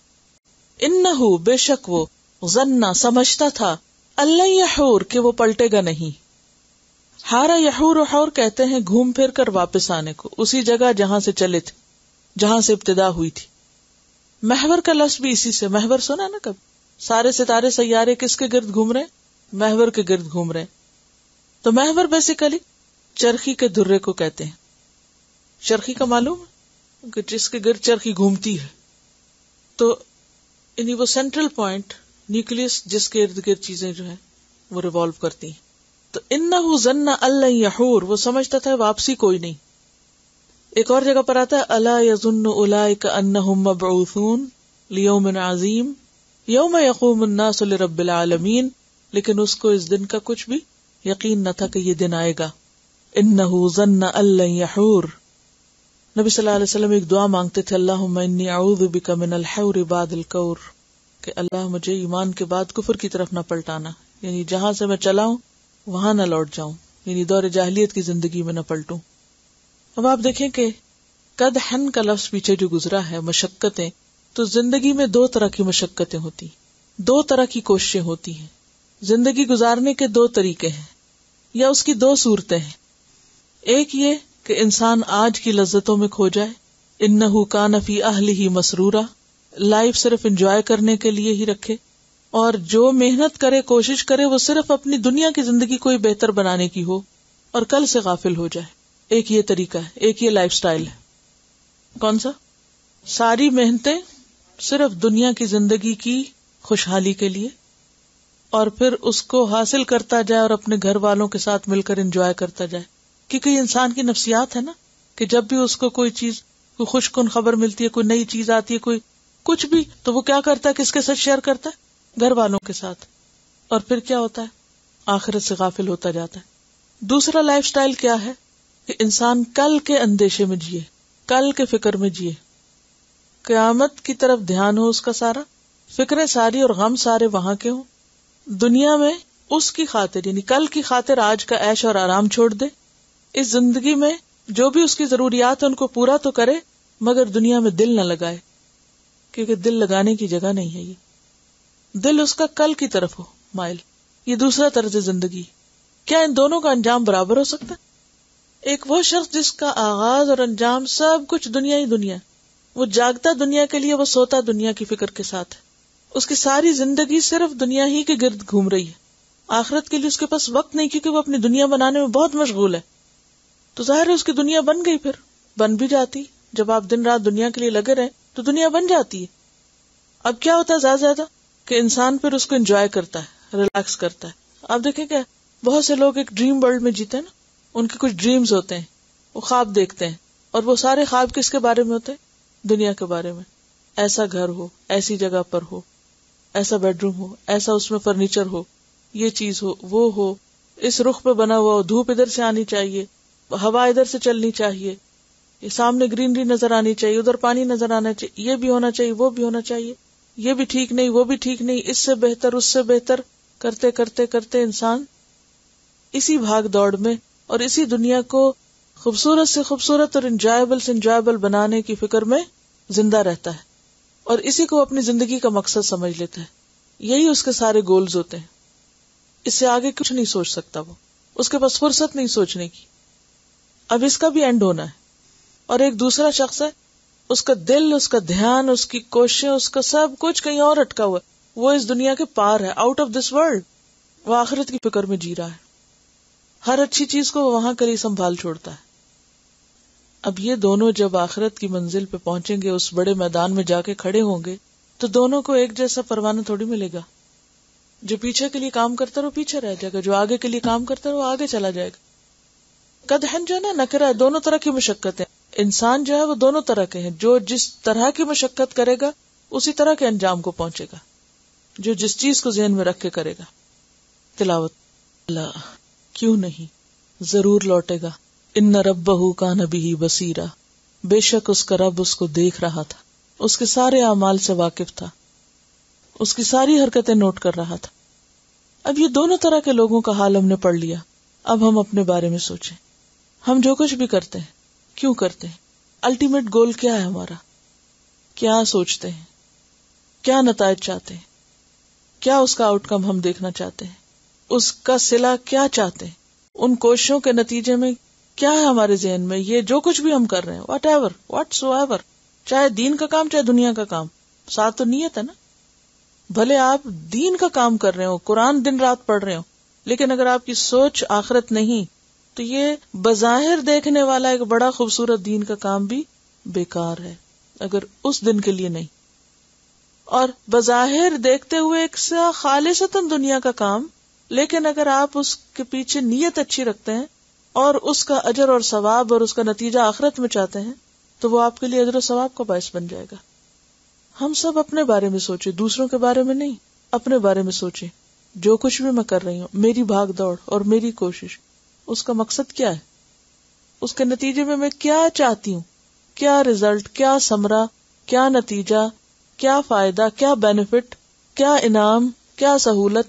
إِنَّهُ بے شک وہ ظن سمجھتا تھا أَلَّن يَحُورَ کہ وہ پلٹے گا نہیں. ہارا یحور و حور کہتے ہیں گھوم پھر کر واپس آنے کو، اسی جگہ جہاں سے چلے تھے، جہاں سے ابتدا ہوئی تھی. محور کا لفظ بھی اسی سے، محور سنا نا کب؟ سارے ستارے سیارے کس کے گرد گھوم رہے ہیں؟ محور کے گرد گھوم رہے ہیں. تو محور بیسیکلی چرخی کے دھرے کو کہتے ہیں. چرخی کا معلوم کہ جس کے گرد چرخی گھومتی ہے، تو یعنی وہ سینٹرل پوائنٹ، نیوکلیس جس کے ارد گرد چیزیں جو ہیں وہ ریوالو کرتی ہیں. تو انہ ظن أَلَّن يَحُورَ وہ سمجھتا تھا واپسی کوئی نہیں. ایک اور جگہ پر آتا ہے أَلَا يَظُنُّ أُولَٰئِكَ أَنَّهُم مَّبْعُوثُونَ لِيَوْمٍ عَظِيمٍ يَوْمَ يَقُومُ النَّاسُ لِرَبِّ الْعَالَمِينَ. لیکن اس کو اس دن کا کچھ بھی یقین نہ تھا کہ یہ دن آئے گا. انہ ظن أَلَّن يَحُورَ. نبی صلی اللہ علیہ وسلم ایک دعا مانگتے تھے اللہم انی اعوذ بک من الحور بعد الکور، کہ اللہ مجھے ایمان کے بعد کفر کی طرف نہ پلٹانا، یعنی جہاں سے میں چلا ہوں وہاں نہ لوٹ جاؤں، یعنی دور جاہلیت کی زندگی میں نہ پلٹوں. اب آپ دیکھیں کہ قدحن کا لفظ پیچھے جو گزرا ہے، مشقتیں، تو زندگی میں دو طرح کی مشقتیں ہوتی ہیں، دو طرح کی کوششیں ہوتی ہیں. زندگی گزارنے کے دو طریقے ہیں یا اس کی دو صورتیں ہیں. ایک یہ کہ انسان آج کی لذتوں میں کھو جائے، انہ کان فی اہلہ مسرورا، لائف صرف انجوائے کرنے کے لیے ہی رکھے، اور جو محنت کرے، کوشش کرے، وہ صرف اپنی دنیا کی زندگی کو ہی بہتر بنانے کی ہو اور کل سے غافل ہو جائے. ایک یہ طریقہ ہے، ایک یہ لائف سٹائل ہے. کون سا؟ ساری محنتیں صرف دنیا کی زندگی کی خوشحالی کے لیے، اور پھر اس کو حاصل کرتا جائے اور اپنے گھر والوں کے ساتھ مل کر انجوائے کرتا جائے. کیونکہ یہ انسان کی نفسیات ہے نا، کہ جب بھی اس کو کوئی چیز، کوئی خوش کن خبر ملتی ہے، کوئی نئی چیز آتی ہے، کوئی کچھ بھی، تو وہ کیا کرتا ہے؟ کس کے ساتھ شیئر کرتا ہے؟ گھر والوں کے ساتھ. اور پھر کیا ہوتا ہے؟ آخرت سے غافل ہوتا جاتا ہے. دوسرا لائف سٹائل کیا ہے؟ کہ انسان کل کے اندیشے میں جیے، کل کے فکر میں جیے، قیامت کی طرف دھیان ہو اس کا سارا، فکریں ساری اور غم سارے وہاں کے ہوں. دنیا میں اس کی خاطر، یعنی کل کی خاطر آج کا عیش اور آرام چھوڑ دے. اس زندگی میں جو بھی اس کی ضروریات ہیں ان کو پورا تو کرے، مگر دنیا میں دل نہ لگائے، کیونکہ دل لگانے کی جگہ نہیں ہے. یہ دل اس کا کل کی طرف ہو مائل. یہ دوسرا طرز زندگی. کیا ان دونوں کا انجام برابر ہو سکتا ہے؟ ایک وہ شخص جس کا آغاز اور انجام سب کچھ دنیا ہی دنیا، وہ جاگتا دنیا کے لیے، وہ سوتا دنیا کی فکر کے ساتھ ہے، اس کی ساری زندگی صرف دنیا ہی کے گرد گھوم رہی ہے، آخرت کے لیے اس کے پاس وقت نہیں، کیونکہ وہ اپنی دنیا بنانے میں بہت مشغول ہے. تو ظاہر ہے اس کی دنیا بن گئی، پھر بن بھی جاتی. جب آپ دن رات دنیا کے لیے لگے رہے تو دنیا بن جاتی ہے. اب کیا ہوتا ہے زیادہ زیادہ کہ انسان پھر اس کو انجوائے کرتا ہے، ریلیکس کرتا ہے. آپ دیکھیں کہ بہت سے لوگ ایک ڈریم ورلڈ میں جیتے ہیں نا، ان کے کچھ ڈریمز ہوتے ہیں، وہ خواب دیکھتے ہیں، اور وہ سارے خواب کس کے بارے میں ہوتے ہیں؟ دنیا کے بارے میں. ایسا گھر ہو، ایسی جگہ پر ہو، ایسا بیڈ روم ہو، ایسا اس میں فرنیچر ہو، یہ چیز ہو، وہ ہو، اس رخ پہ بنا ہوا ہو، دھوپ ادھر سے آنی چاہیے، ہوا ادھر سے چلنی چاہیے، یہ سامنے گرینری نظر آنی چاہیے، ادھر پانی نظر آنا چاہیے، یہ بھی ہونا چاہیے، وہ بھی ہونا چاہیے، یہ بھی ٹھیک نہیں، وہ بھی ٹھیک نہیں، اس سے بہتر، اس سے بہتر، کرتے کرتے کرتے انسان اسی بھاگ دوڑ میں اور اسی دنیا کو خوبصورت سے خوبصورت اور انجوائبل سے انجوائبل بنانے کی فکر میں زندہ رہتا ہے، اور اسی کو اپنی زندگی کا مقصد سمجھ لیتا ہے. یہی اس کے سارے گولز ہوتے ہیں. اس سے آگے کچھ نہیں سوچ سکتا، وہ اس کے پاس فرصت نہیں سوچنے کی. اب اس کا بھی اینڈ ہونا ہے. اور ایک دوسرا شخص ہے، اس کا دل، اس کا دھیان، اس کی کوششیں، اس کا سب کچھ کہیں اور اٹکا ہوا ہے. وہ اس دنیا کے پار ہے، آؤٹ آف دس ورلڈ. وہ آخرت کی فکر میں جی رہا ہے، ہر اچھی چیز کو وہاں کے لیے سنبھال چھوڑتا ہے. اب یہ دونوں جب آخرت کی منزل پہ پہنچیں گے، اس بڑے میدان میں جا کے کھڑے ہوں گے، تو دونوں کو ایک جیسا پروانہ تھوڑی ملے گا. جو پیچھے کے لیے کام کرتا رہو پیچھے رہ جائے گا، جو آگے کے لیے کام کرتا رہو آگے چلا جائے گا. قدحن جو ہے نا نکرہ ہے، دونوں طرح کی مشقت ہے. انسان جو ہے وہ دونوں طرح کے ہیں، جو جس طرح کی مشقت کرے گا اسی طرح کے انجام کو پہنچے گا، جو جس چیز کو ذہن میں رکھ کے کرے گا. تلاوت. اللہ کیوں نہیں، ضرور لوٹے گا. ان ربہ کان بہ بصیرا، بے شک اس کا رب اس کو دیکھ رہا تھا، اس کے سارے اعمال سے واقف تھا، اس کی ساری حرکتیں نوٹ کر رہا تھا. اب یہ دونوں طرح کے لوگوں کا حال ہم نے پڑھ لیا. اب ہم اپنے بارے میں سوچیں، ہم جو کچھ بھی کرتے ہیں کیوں کرتے ہیں؟ الٹیمیٹ گول کیا ہے ہمارا؟ کیا سوچتے ہیں؟ کیا نتائج چاہتے ہیں؟ کیا اس کا آؤٹ کم ہم دیکھنا چاہتے ہیں؟ اس کا صلہ کیا چاہتے ہیں؟ ان کوششوں کے نتیجے میں کیا ہے ہمارے ذہن میں؟ یہ جو کچھ بھی ہم کر رہے ہیں، whatever whatsoever, چاہے دین کا کام چاہے دنیا کا کام، ساتھ تو نیت ہے نا. بھلے آپ دین کا کام کر رہے ہو، قرآن دن رات پڑھ رہے ہو، لیکن اگر آپ کی سوچ آخرت نہیں تو یہ بظاہر دیکھنے والا ایک بڑا خوبصورت دین کا کام بھی بیکار ہے، اگر اس دن کے لیے نہیں. اور بظاہر دیکھتے ہوئے ایک سا خالصتاً دنیا کا کام، لیکن اگر آپ اس کے پیچھے نیت اچھی رکھتے ہیں اور اس کا اجر اور ثواب اور اس کا نتیجہ آخرت میں چاہتے ہیں، تو وہ آپ کے لیے اجر و ثواب کا باعث بن جائے گا. ہم سب اپنے بارے میں سوچیں، دوسروں کے بارے میں نہیں، اپنے بارے میں سوچیں. جو کچھ بھی میں کر رہی ہوں، میری بھاگ دوڑ اور میری کوشش، اس کا مقصد کیا ہے؟ اس کے نتیجے میں میں کیا چاہتی ہوں؟ کیا ریزلٹ، کیا ثمرہ، کیا نتیجہ، کیا فائدہ، کیا بینیفٹ، کیا انعام، کیا سہولت،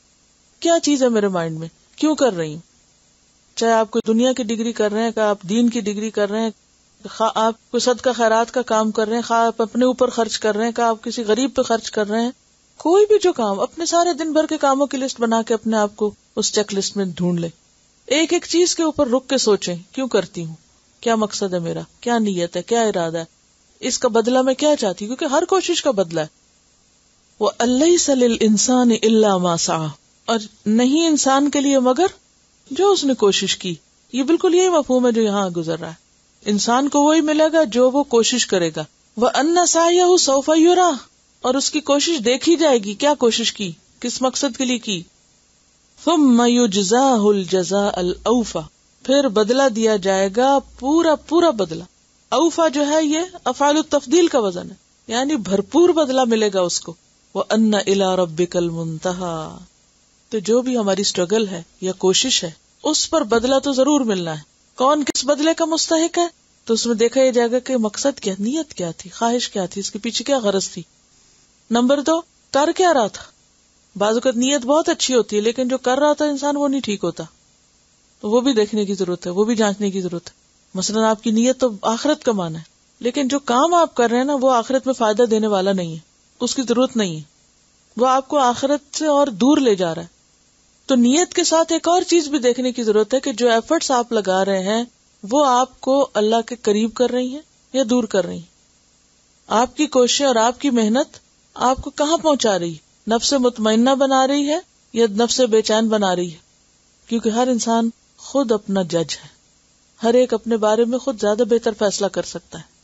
کیا چیز ہے میرے مائنڈ میں؟ کیوں کر رہی ہوں؟ چاہے آپ کوئی دنیا کی ڈگری کر رہے ہیں، کہ آپ دین کی ڈگری کر رہے ہیں، خواہ آپ کوئی صدقہ خیرات کا کام کر رہے ہیں، خواہ آپ اپنے اوپر خرچ کر رہے ہیں، کہ آپ کسی غریب پہ خرچ کر رہے ہیں، کوئی بھی جو کام، اپنے سارے دن بھر کے کاموں کی لسٹ بنا کے اپنے آپ کو اس چیک لسٹ میں ڈھونڈ لیں. ایک ایک چیز کے اوپر رک کے سوچیں، کیوں کرتی ہوں، کیا مقصد ہے میرا، کیا نیت ہے، کیا ارادہ ہے، اس کا بدلہ میں کیا چاہتی ہوں، کیونکہ ہر کوشش کا بدلہ ہے. وَأَلَّيْسَ لِلْإِنسَانِ إِلَّا مَا سَعَى، اور نہیں انسان کے لیے مگر جو اس نے کوشش کی. یہ بالکل یہی مفہوم ہے جو یہاں گزر رہا ہے. انسان کو وہی ملے گا جو وہ کوشش کرے گا. وَأَنَّ سَعْيَهُ سَوْفَ يُرَى، اور اس کی کوشش دیکھی جائے گی، کیا کوشش کی، کس مقصد کے لیے کی. ثُمَّ يُجْزَاهُ الْجَزَاءَ الْأَوْفَى، پھر بدلہ دیا جائے گا پورا پورا بدلہ. اوفا جو ہے یہ افعال التفضیل کا وزن ہے، یعنی بھرپور بدلہ ملے گا اس کو. وَأَنَّ إِلَىٰ رَبِّكَ الْمُنْتَهَىٰ، تو جو بھی ہماری سٹرگل ہے یا کوشش ہے اس پر بدلہ تو ضرور ملنا ہے. کون کس بدلے کا مستحق ہے؟ تو اس میں دیکھا یہ جائے گا کہ مقصد کیا، نیت کیا تھی، خواہش کیا تھی، اس کے پیچھے کیا غرض تھی. نمبر دو، کر کیا رہا تھا. بعض اوقات نیت بہت اچھی ہوتی ہے لیکن جو کر رہا تھا انسان وہ نہیں ٹھیک ہوتا، تو وہ بھی دیکھنے کی ضرورت ہے، وہ بھی جانچنے کی ضرورت ہے. مثلا آپ کی نیت تو آخرت کمانا ہے، لیکن جو کام آپ کر رہے ہیں نا وہ آخرت میں فائدہ دینے والا نہیں ہے، اس کی ضرورت نہیں ہے، وہ آپ کو آخرت سے اور دور لے جا رہا ہے. تو نیت کے ساتھ ایک اور چیز بھی دیکھنے کی ضرورت ہے کہ جو ایفرٹس آپ لگا رہے ہیں وہ آپ کو اللہ کے قریب کر رہی ہیں یا دور کر رہی ہیں. آپ کی کوششیں اور آپ کی محنت آپ کو کہاں پہنچا رہی ہے؟ نفس مطمئنہ بنا رہی ہے یا نفس بے چین بنا رہی ہے؟ کیونکہ ہر انسان خود اپنا جج ہے، ہر ایک اپنے بارے میں خود زیادہ بہتر فیصلہ کر سکتا ہے.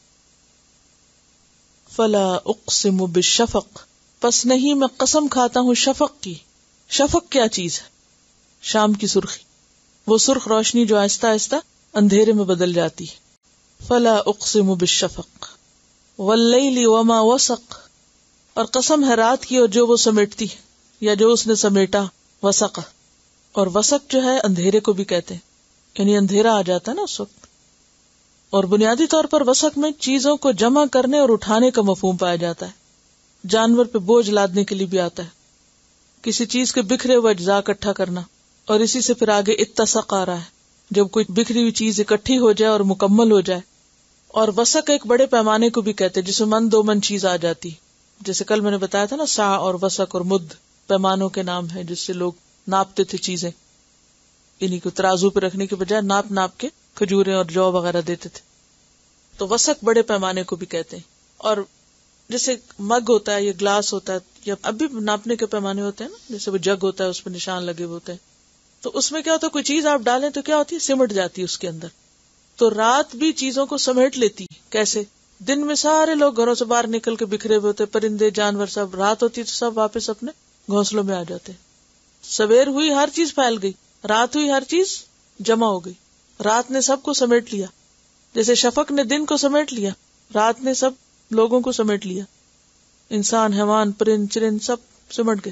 فلا اقسم بالشفق، پس نہیں میں قسم کھاتا ہوں شفق کی. شفق کیا چیز ہے؟ شام کی سرخی، وہ سرخ روشنی جو آہستہ آہستہ اندھیرے میں بدل جاتی ہے. فلا اقسم بالشفق واللیل وما وسق، اور قسم ہے رات کی اور جو وہ سمیٹتی ہے یا جو اس نے سمیٹا. وسق، اور وسق جو ہے اندھیرے کو بھی کہتے ہیں، یعنی اندھیرا آ جاتا ہے نا اس وقت. اور بنیادی طور پر وسق میں چیزوں کو جمع کرنے اور اٹھانے کا مفہوم پایا جاتا ہے. جانور پہ بوجھ لادنے کے لیے بھی آتا ہے، کسی چیز کے بکھرے ہوئے اجزاء اکٹھا کرنا. اور اسی سے پھر آگے اتسق آ رہا ہے، جب کوئی بکھری ہوئی چیز اکٹھی ہو جائے اور مکمل ہو جائے. اور وسق ایک بڑے پیمانے کو بھی کہتے ہیں، جس میں من دو من چیز آ جاتی. جیسے کل میں نے بتایا تھا نا، سا اور وسق اور مد پیمانوں کے نام ہیں جس سے لوگ ناپتے تھے چیزیں. انہیں کو ترازو پہ رکھنے کے بجائے ناپ ناپ کے کھجوریں اور جو وغیرہ دیتے تھے. تو وسق بڑے پیمانے کو بھی کہتے ہیں. اور جیسے مگ ہوتا ہے یا گلاس ہوتا ہے، یا اب بھی ناپنے کے پیمانے ہوتے ہیں نا، جیسے وہ جگ ہوتا ہے اس پہ نشان لگے ہوتے ہیں. تو اس میں کیا ہوتا ہے، کوئی چیز آپ ڈالیں تو کیا ہوتی ہے، سمٹ جاتی ہے اس کے اندر. تو رات بھی چیزوں کو سمیٹ لیتی. کیسے؟ دن میں سارے لوگ گھروں سے باہر نکل کے بکھرے ہوئے ہوتے، پرندے جانور سب. رات ہوتی تو سب واپس اپنے گھونسلوں میں آ جاتے. سویر ہوئی ہر چیز پھیل گئی، رات ہوئی ہر چیز جمع ہو گئی. رات نے سب کو سمیٹ لیا، جیسے شفق نے دن کو سمیٹ لیا، رات نے سب لوگوں کو سمیٹ لیا. انسان، حیوان، پرند چرند سب سمٹ گئے.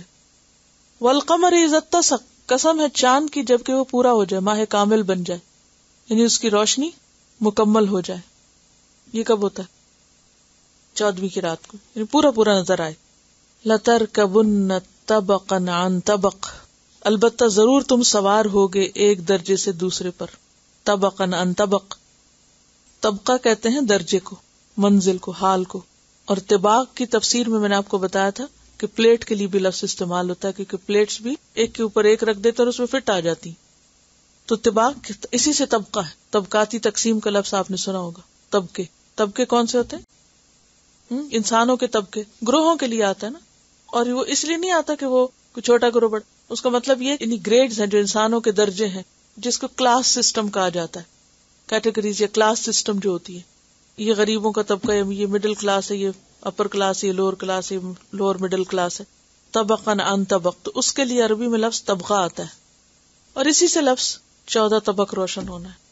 والقمر اذا اتسق، قسم ہے چاند کی جبکہ وہ پورا ہو جائے، ماہ کامل بن جائے، یعنی اس کی روشنی مکمل ہو جائے. یہ کب ہوتا ہے؟ چودہویں کی رات کو، یعنی پورا پورا نظر آئے. لَتَرْكَبُنَّ طَبَقًا عَنْ طَبَقٍ، البتہ ضرور تم سوار ہوگے ایک درجے سے دوسرے پر. طبقاً عن طبق، طبقہ کہتے ہیں درجے کو، منزل کو، حال کو. اور طباق کی تفسیر میں میں نے آپ کو بتایا تھا کہ پلیٹ کے لیے بھی لفظ استعمال ہوتا ہے، کیونکہ پلیٹس بھی ایک کے اوپر ایک رکھ دیتے اور اس میں فٹ آ جاتی. تو طباق اسی سے طبقہ ہے. طبقاتی تقسیم کا لفظ آپ نے سنا ہوگا. طبقے، طبقے کون سے ہوتے ہیں؟ انسانوں کے طبقے گروہوں کے لیے آتا ہے نا. اور وہ اس لیے نہیں آتا کہ وہ کوئی چھوٹا گروہ بڑا، اس کا مطلب یہ یعنی گریڈز ہیں جو انسانوں کے درجے ہیں، جس کو کلاس سسٹم کہا جاتا ہے. کیٹیگریز یا کلاس سسٹم جو ہوتی ہے، یہ غریبوں کا طبقہ ہے، یہ مڈل کلاس ہے، یہ اپر کلاس ہے، یہ لوور کلاس ہے، لوور مڈل کلاس ہے. طبقاً عن طبق، تو اس کے لیے عربی میں لفظ طبقہ آتا ہے. اور اسی سے لفظ چودہ طبق روشن ہونا ہے،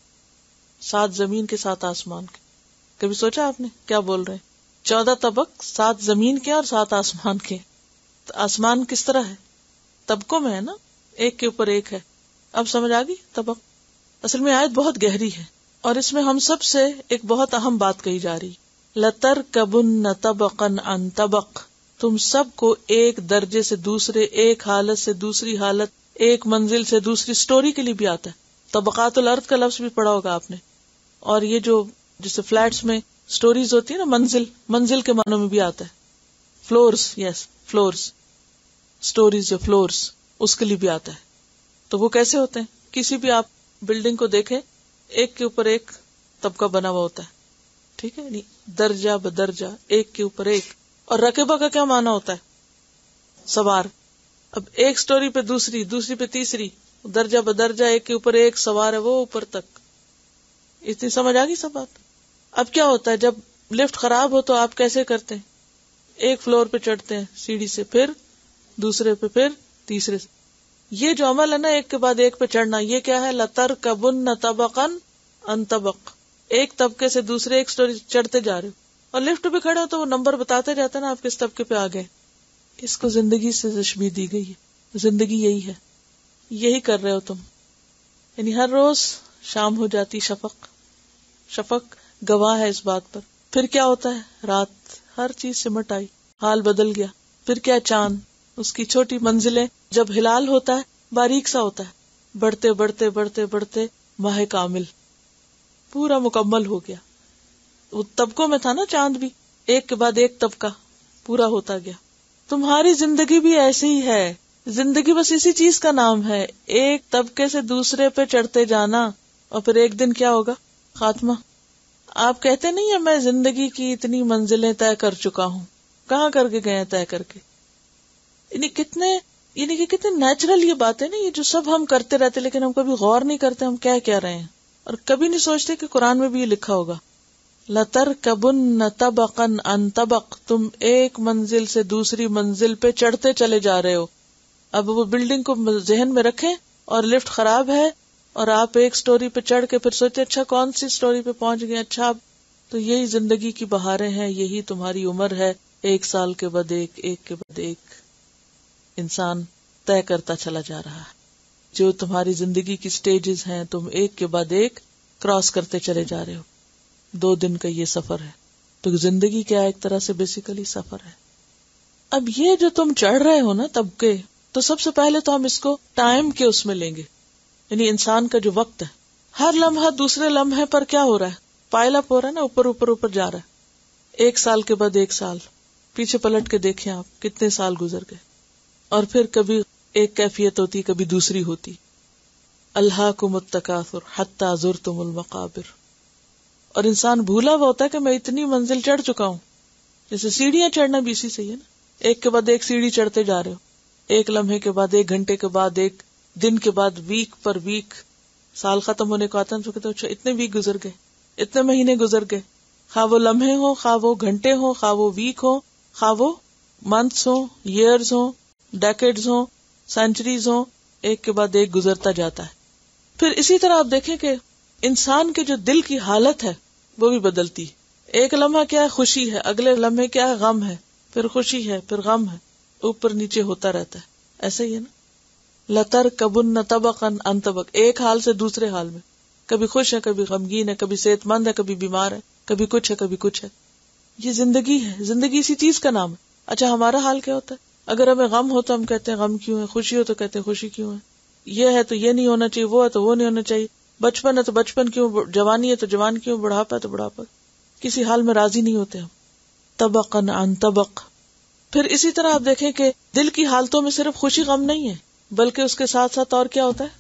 سات زمین کے سات آسمان کے. کبھی سوچا آپ نے کیا بول رہے ہیں؟ چودہ طبق، سات زمین کے اور سات آسمان کے. تو آسمان کس طرح ہے؟ طبقوں میں ہے نا، ایک کے اوپر ایک ہے. اب سمجھ آ گئی طبق. اصل میں آیت بہت گہری ہے اور اس میں ہم سب سے ایک بہت اہم بات کہی جا رہی. لَتَرْكَبُنَّ طَبَقًا عَنْ طَبَقٍ، تم سب کو ایک درجے سے دوسرے، ایک حالت سے دوسری حالت، ایک منزل سے دوسری. سٹوری کے لیے بھی آتا ہے. طبقات الارض کا لفظ بھی پڑھا ہوگا آپ نے. اور یہ جو جیسے فلیٹس میں سٹوریز ہوتی ہے نا، منزل، منزل کے معنوں میں بھی آتا ہے. فلورز، یس فلورز، سٹوریز یا فلورز، اس کے لیے بھی آتا ہے. تو وہ کیسے ہوتے ہیں؟ کسی بھی آپ بلڈنگ کو دیکھیں، ایک کے اوپر ایک طبقہ بنا ہوا ہوتا ہے، ٹھیک ہے، یعنی درجہ بدرجہ، ایک کے اوپر ایک. اور رقبہ کا کیا معنی ہوتا ہے؟ سوار. اب ایک سٹوری پہ دوسری، دوسری پہ تیسری، درجہ بدرجہ، ایک کے اوپر ایک سوار ہے وہ اوپر تک. اتنی سمجھ آ گئی سب بات. اب کیا ہوتا ہے جب لفٹ خراب ہو تو آپ کیسے کرتے ہیں؟ ایک فلور پہ چڑھتے ہیں سیڑھی سے، پھر دوسرے پہ، پھر تیسرے سے. یہ جو عمل ہے نا ایک کے بعد ایک پہ چڑھنا، یہ کیا ہے؟ لَتَرْكَبُنَّ طَبَقًا عَنْ طَبَقٍ، ایک طبقے سے دوسرے ایک سٹوری چڑھتے جا رہے ہو. اور لفٹ بھی کھڑے ہو تو وہ نمبر بتاتے جاتا ہے نا آپ کس طبقے پہ آ گئے. اس کو زندگی سے تشبیہ دی گئی ہے. زندگی یہی ہے، یہی کر رہے ہو تم. یعنی ہر روز شام ہو جاتی، شفق شفق گواہ ہے اس بات پر. پھر کیا ہوتا ہے؟ رات، ہر چیز سمٹ آئی، حال بدل گیا. پھر کیا؟ چاند، اس کی چھوٹی منزلیں. جب ہلال ہوتا ہے باریک سا ہوتا ہے، بڑھتے بڑھتے بڑھتے بڑھتے ماہ کامل پورا مکمل ہو گیا. وہ طبقوں میں تھا نا چاند بھی، ایک کے بعد ایک طبقہ پورا ہوتا گیا. تمہاری زندگی بھی ایسے ہی ہے. زندگی بس اسی چیز کا نام ہے، ایک طبقے سے دوسرے پہ چڑھتے جانا، اور پھر ایک دن کیا ہوگا؟ خاتمہ. آپ کہتے نہیں ہیں میں زندگی کی اتنی منزلیں طے کر چکا ہوں. کہاں کر کے گئے ہیں طے کر کے؟ یعنی کتنے یعنی کہ کتنے نیچرل یہ باتیں نا، یہ جو سب ہم کرتے رہتے لیکن ہم کبھی غور نہیں کرتے ہم کیا کہہ رہے ہیں، اور کبھی نہیں سوچتے کہ قرآن میں بھی یہ لکھا ہوگا لَتَرْكَبُنَّ طَبَقًا عَن طَبَقٍ، تم ایک منزل سے دوسری منزل پہ چڑھتے چلے جا رہے ہو. اب وہ بلڈنگ کو ذہن میں رکھیں اور لفٹ خراب ہے اور آپ ایک سٹوری پہ چڑھ کے پھر سوچتے اچھا کون سی سٹوری پہ پہنچ گئے. اچھا تو یہی زندگی کی بہاریں ہیں، یہی تمہاری عمر ہے، ایک سال کے بعد ایک، ایک کے بعد ایک انسان طے کرتا چلا جا رہا ہے. جو تمہاری زندگی کی سٹیجز ہیں تم ایک کے بعد ایک کراس کرتے چلے جا رہے ہو. دو دن کا یہ سفر ہے. تو زندگی کیا ایک طرح سے بیسیکلی سفر ہے. اب یہ جو تم چڑھ رہے ہو نا طبقے، تو سب سے پہلے تو ہم اس کو ٹائم کے اس میں لیں گے، یعنی انسان کا جو وقت ہے. ہر لمحہ دوسرے لمحے پر کیا ہو رہا ہے؟ پائل اپ ہو رہا ہے نا، اوپر اوپر اوپر جا رہا ہے. ایک سال کے بعد ایک سال، پیچھے پلٹ کے دیکھیں آپ کتنے سال گزر گئے. اور پھر کبھی ایک کیفیت ہوتی کبھی دوسری ہوتی. الہاکم التکاثر حتی زرتم المقابر. اور انسان بھولا ہوا ہوتا ہے کہ میں اتنی منزل چڑھ چکا ہوں. جیسے سیڑھیاں چڑھنا بھی اسی سے ہی ہے نا، ایک کے بعد ایک سیڑھی چڑھتے جا رہے ہو. ایک لمحے کے بعد ایک گھنٹے کے بعد ایک دن کے بعد ویک پر ویک. سال ختم ہونے کو آتا ہے تو کہتے ہیں اتنے ویک گزر گئے، اتنے مہینے گزر گئے. خواہ وہ لمحے ہوں، خواہ وہ گھنٹے ہوں، خواہ وہ ویک ہوں، خواہ وہ منتھس ہوں، ایئرز ہوں، ڈیکیڈز ہوں، سینچریز ہوں، ایک کے بعد ایک گزرتا جاتا ہے. پھر اسی طرح آپ دیکھیں کہ انسان کے جو دل کی حالت ہے وہ بھی بدلتی ہے. ایک لمحہ کیا ہے؟ خوشی ہے، اگلے لمحے کیا ہے؟ غم ہے، پھر خوشی ہے، پھر غم ہے، اوپر نیچے ہوتا رہتا ہے. ایسا ہی ہے نا. لَتَرْكَبُنَّ طَبَقًا عَن طَبَقٍ، ایک حال سے دوسرے حال میں، کبھی خوش ہے، کبھی غمگین ہے، کبھی صحت مند ہے، کبھی بیمار ہے، کبھی کچھ ہے، کبھی کچھ ہے. یہ زندگی ہے، زندگی اسی چیز کا نام ہے. اچھا ہمارا حال کیا ہوتا ہے؟ اگر ہمیں غم ہو تو ہم کہتے ہیں غم کیوں ہے، خوشی ہو تو کہتے ہیں خوشی کیوں ہے، یہ ہے تو یہ نہیں ہونا چاہیے، وہ ہے تو وہ نہیں ہونا چاہیے، بچپن ہے تو بچپن کیوں، جوانی ہے تو جوان کیوں، بڑھاپا ہے تو بڑھاپا. کسی حال میں راضی نہیں ہوتے ہم. طبقاً عن طبق. پھر اسی طرح آپ دیکھیں کہ دل کی حالتوں میں صرف خوشی غم نہیں ہے، بلکہ اس کے ساتھ ساتھ اور کیا ہوتا ہے؟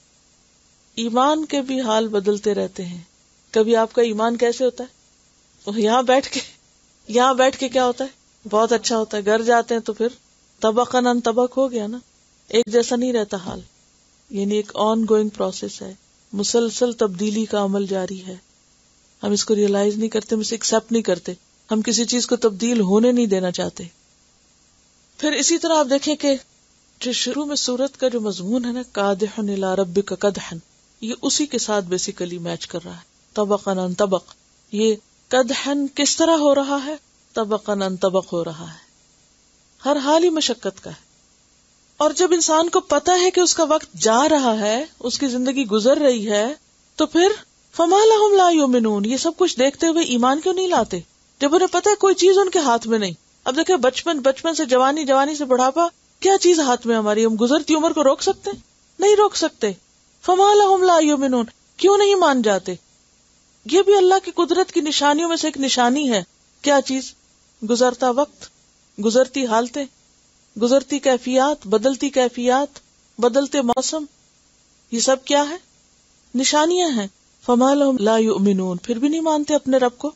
ایمان کے بھی حال بدلتے رہتے ہیں. کبھی آپ کا ایمان کیسے ہوتا ہے؟ یہاں بیٹھ کے یہاں بیٹھ کے کیا ہوتا ہے؟ بہت اچھا ہوتا ہے. گھر جاتے ہیں تو پھر طبقاً عن طبق ہو گیا نا، ایک جیسا نہیں رہتا حال. یعنی ایک آن گوئنگ پروسیس ہے، مسلسل تبدیلی کا عمل جاری ہے. ہم اس کو ریئلائز نہیں کرتے، ہم اسے ایکسپٹ نہیں کرتے، ہم کسی چیز کو تبدیل ہونے نہیں دینا چاہتے. پھر اسی طرح آپ دیکھیں کہ جو شروع میں سورت کا جو مضمون ہے نا، قادحن الی ربک قدحن، یہ اسی کے ساتھ بیسیکلی میچ کر رہا ہے. طبقاً عن طبق، یہ قدحن کس طرح ہو رہا ہے؟ طبقاً عن طبق ہو رہا ہے. ہر حال ہی مشقت کا ہے. اور جب انسان کو پتا ہے کہ اس کا وقت جا رہا ہے، اس کی زندگی گزر رہی ہے، تو پھر فما لہم لا یؤمنون، یہ سب کچھ دیکھتے ہوئے ایمان کیوں نہیں لاتے جب انہیں پتا ہے کوئی چیز ان کے ہاتھ میں نہیں. اب دیکھیں بچپن بچپن سے جوانی، جوانی سے بڑھاپا، کیا چیز ہاتھ میں ہماری؟ ہم گزرتی عمر کو روک سکتے؟ نہیں روک سکتے. فما لہم لا یؤمنون، کیوں نہیں مان جاتے؟ یہ بھی اللہ کی قدرت کی نشانیوں میں سے ایک نشانی ہے. کیا چیز؟ گزرتا وقت، گزرتی حالتیں، گزرتی کیفیات، بدلتی کیفیات، بدلتے موسم، یہ سب کیا ہے؟ نشانیاں ہیں. فما لہم لا یؤمنون، پھر بھی نہیں مانتے اپنے رب کو.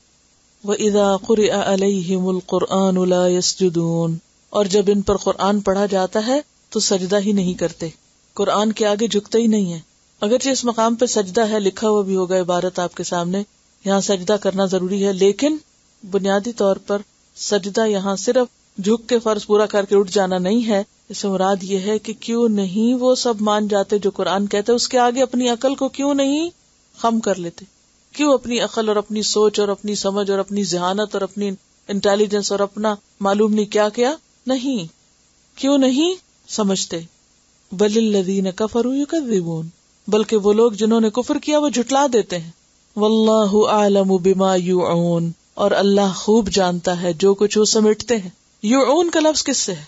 وَإِذَا قُرِئَ عَلَيْهِمُ الْقُرْآنُ لَا يَسْجُدُونَ، اور جب ان پر قرآن پڑھا جاتا ہے تو سجدہ ہی نہیں کرتے، قرآن کے آگے جھکتے ہی نہیں ہے. اگرچہ اس مقام پہ سجدہ ہے، لکھا ہوا بھی ہوگا عبارت آپ کے سامنے، یہاں سجدہ کرنا ضروری ہے، لیکن بنیادی طور پر سجدہ یہاں صرف جھک کے فرض پورا کر کے اٹھ جانا نہیں ہے. اس سے مراد یہ ہے کہ کیوں نہیں وہ سب مان جاتے جو قرآن کہتے، اس کے آگے اپنی عقل کو کیوں نہیں خم کر لیتے؟ کیوں اپنی عقل اور اپنی سوچ اور اپنی سمجھ اور اپنی ذہانت اور اپنی انٹیلیجنس اور اپنا معلوم نہیں کیا کیا نہیں کیوں نہیں سمجھتے؟ بل الذین کفروا یکذبون، بلکہ وہ لوگ جنہوں نے کفر کیا وہ جھٹلا دیتے ہیں. واللہ اعلم بما یوعون، اور اللہ خوب جانتا ہے جو کچھ وہ سمیٹتے ہیں. یوعون کا لفظ کس سے ہے؟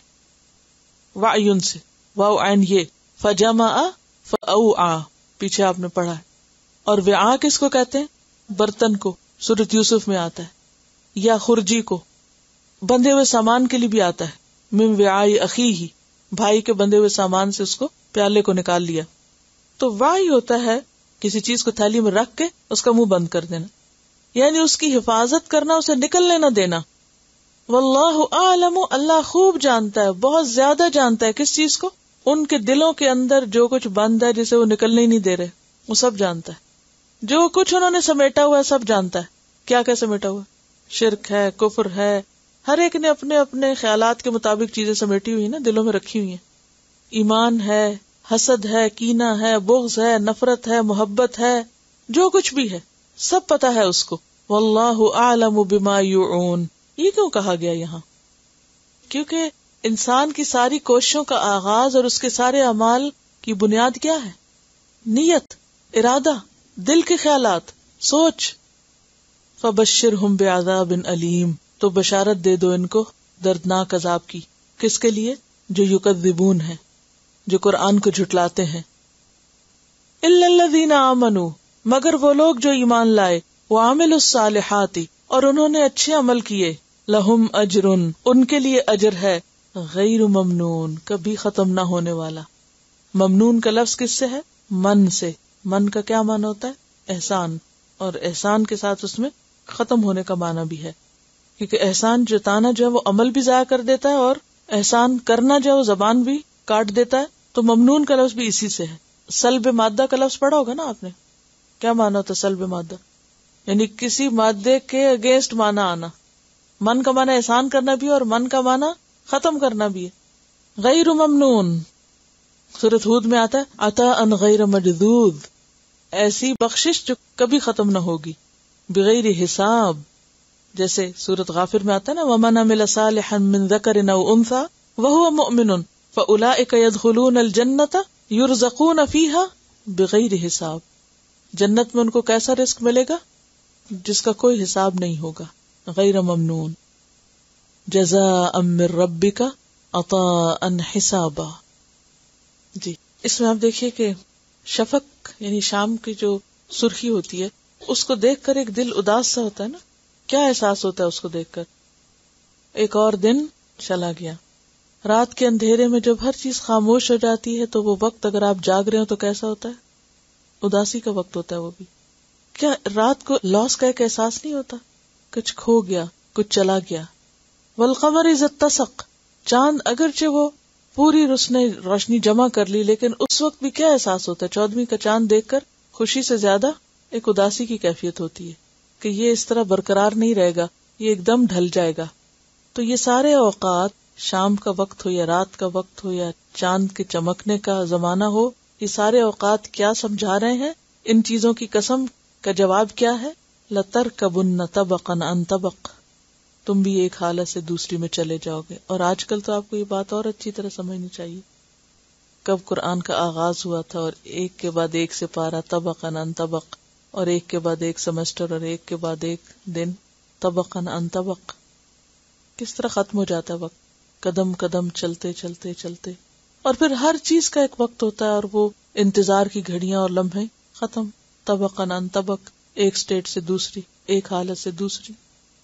وعیون سے، واو عین یہ. فجمع فاوعى، پیچھے آپ نے پڑھا ہے. اور وعاء کس کو کہتے ہیں؟ برتن کو، سورۃ یوسف میں آتا ہے. یا خرجی کو، بندھے ہوئے سامان کے لیے بھی آتا ہے. من وعاء اخیہ، بھائی کے بندھے ہوئے سامان سے اس کو پیالے کو نکال لیا. تو وعی ہوتا ہے کسی چیز کو تھیلی میں رکھ کے اس کا منہ بند کر دینا، یعنی اس کی حفاظت کرنا، اسے نکلنے نہ دینا. واللہ اعلم، اللہ خوب جانتا ہے، بہت زیادہ جانتا ہے کس چیز کو؟ ان کے دلوں کے اندر جو کچھ بند ہے جسے وہ نکلنے ہی نہیں دے رہے، وہ سب جانتا ہے. جو کچھ انہوں نے سمیٹا ہوا ہے سب جانتا ہے. کیا کیا سمیٹا ہوا؟ شرک ہے، کفر ہے، ہر ایک نے اپنے اپنے خیالات کے مطابق چیزیں سمیٹی ہوئی نا، دلوں میں رکھی ہوئی ہیں. ایمان ہے، حسد ہے، کینہ ہے، بغض ہے، نفرت ہے، محبت ہے، جو کچھ بھی ہے سب پتا ہے اس کو. واللہ اعلم بما یوعون. یہ کیوں کہا گیا یہاں؟ کیونکہ انسان کی ساری کوششوں کا آغاز اور اس کے سارے اعمال کی بنیاد کیا ہے؟ نیت، ارادہ، دل کے خیالات، سوچ. فبشرہم بعذاب علیم، تو بشارت دے دو ان کو دردناک عذاب کی. کس کے لیے؟ جو یکذبون ہیں، جو قرآن کو جھٹلاتے ہیں. الا الذین آمنوا، مگر وہ لوگ جو ایمان لائے، وعملوا الصالحات، اور انہوں نے اچھے عمل کیے، لہم اجر، ان کے لیے اجر ہے، غیر ممنون، کبھی ختم نہ ہونے والا. ممنون کا لفظ کس سے ہے؟ من سے. من کا کیا معنی ہوتا ہے؟ احسان، اور احسان کے ساتھ اس میں ختم ہونے کا معنی بھی ہے، کیونکہ احسان جتانا جو ہے وہ عمل بھی ضائع کر دیتا ہے، اور احسان کرنا جو ہے وہ زبان بھی کاٹ دیتا ہے. تو ممنون کا لفظ بھی اسی سے ہے. سلب مادہ کا لفظ پڑھا ہوگا نا آپ نے، کیا معنی ہوتا ہے سلب مادہ؟ یعنی کسی مادے کے اگینسٹ معنی آنا. من کا معنی احسان کرنا بھی ہے، اور من کا معنی ختم کرنا بھی ہے. غیر ممنون سورۃ ہود میں آتا ہے عطاء غیر مجذوذ، ایسی بخشش جو کبھی ختم نہ ہوگی، بغیر حساب. جیسے سورۃ غافر میں آتا ہے نا ومن عمل صالحا من ذکر او انثى وهو مؤمن فاولئک يدخلون الجنۃ یرزقون فیها بغیر حساب. جنت میں ان کو کیسا رزق ملے گا؟ جس کا کوئی حساب نہیں ہوگا. غیر ممنون. جزاء من ربک عطاء حسابا. جی اس میں آپ دیکھیے کہ شفق یعنی شام کی جو سرخی ہوتی ہے اس کو دیکھ کر ایک دل اداس سا ہوتا ہے نا. کیا احساس ہوتا ہے اس کو دیکھ کر؟ ایک اور دن چلا گیا. رات کے اندھیرے میں جب ہر چیز خاموش ہو جاتی ہے تو وہ وقت اگر آپ جاگ رہے ہو تو کیسا ہوتا ہے؟ اداسی کا وقت ہوتا ہے وہ بھی. کیا رات کو لاس کا ایک احساس نہیں ہوتا؟ کچھ کھو گیا، کچھ چلا گیا. والقمر اذا اتسق، چاند اگرچہ وہ پوری اس نے روشنی جمع کر لی لیکن اس وقت بھی کیا احساس ہوتا ہے؟ چودہویں کا چاند دیکھ کر خوشی سے زیادہ ایک اداسی کی کیفیت ہوتی ہے کہ یہ اس طرح برقرار نہیں رہے گا، یہ ایک دم ڈھل جائے گا. تو یہ سارے اوقات، شام کا وقت ہو یا رات کا وقت ہو یا چاند کے چمکنے کا زمانہ ہو، یہ سارے اوقات کیا سمجھا رہے ہیں؟ ان چیزوں کی قسم کا جواب کیا ہے؟ لَتَرْكَبُنَّ طَبَقًا عَنْ طَبَقٍ، تم بھی ایک حالت سے دوسری میں چلے جاؤ گے. اور آج کل تو آپ کو یہ بات اور اچھی طرح سمجھنی چاہیے. کب قرآن کا آغاز ہوا تھا اور ایک کے بعد ایک سے پارا طبقاً عن طبق، اور ایک کے بعد ایک سمسٹر، اور ایک کے بعد ایک دن، طبقاً عن طبق. کس طرح ختم ہو جاتا ہے وقت، قدم قدم چلتے چلتے چلتے. اور پھر ہر چیز کا ایک وقت ہوتا ہے، اور وہ انتظار کی گھڑیاں اور لمحے ختم. طبقاً عن طبق، ایک سٹیٹ سے دوسری، ایک حالت سے دوسری.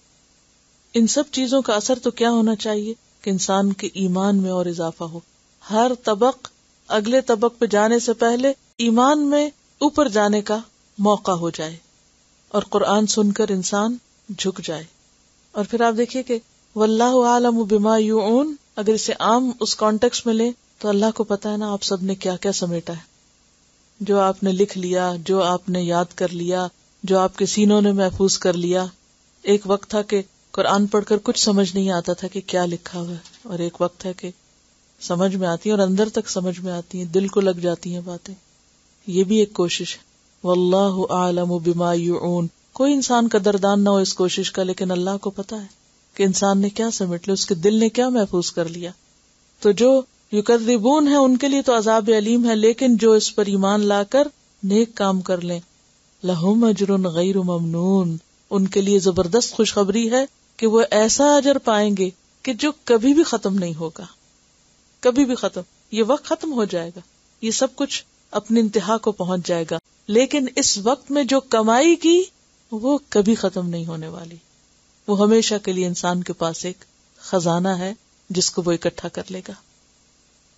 ان سب چیزوں کا اثر تو کیا ہونا چاہیے کہ انسان کے ایمان میں اور اضافہ ہو. ہر طبق اگلے طبق پہ جانے سے پہلے ایمان میں اوپر جانے کا موقع ہو جائے، اور قرآن سن کر انسان جھک جائے. اور پھر آپ دیکھیے کہ واللہ عالم بما یوعون، اگر اسے عام اس کانٹیکسٹ میں لیں تو اللہ کو پتا ہے نا آپ سب نے کیا کیا سمیٹا ہے. جو آپ نے لکھ لیا، جو آپ نے یاد کر لیا، جو آپ کے سینوں نے محفوظ کر لیا. ایک وقت تھا کہ قرآن پڑھ کر کچھ سمجھ نہیں آتا تھا کہ کیا لکھا ہوا ہے، اور ایک وقت ہے کہ سمجھ میں آتی ہیں اور اندر تک سمجھ میں آتی ہیں، دل کو لگ جاتی ہیں باتیں. یہ بھی ایک کوشش ہے. واللہ اعلم بما یوعون. کوئی انسان قدردان نہ ہو اس کوشش کا، لیکن اللہ کو پتا ہے کہ انسان نے کیا سمیٹ لیا، اس کے دل نے کیا محفوظ کر لیا. تو جو یکذبون ہے ان کے لیے تو عذاب علیم ہے، لیکن جو اس پر ایمان لا کر نیک کام کر لیں، لہم اجر غیر ممنون، ان کے لیے زبردست خوشخبری ہے کہ وہ ایسا اجر پائیں گے کہ جو کبھی بھی ختم نہیں ہوگا. کبھی بھی ختم، یہ وقت ختم ہو جائے گا، یہ سب کچھ اپنی انتہا کو پہنچ جائے گا، لیکن اس وقت میں جو کمائی کی وہ کبھی ختم نہیں ہونے والی. وہ ہمیشہ کے لیے انسان کے پاس ایک خزانہ ہے جس کو وہ اکٹھا کر لے گا.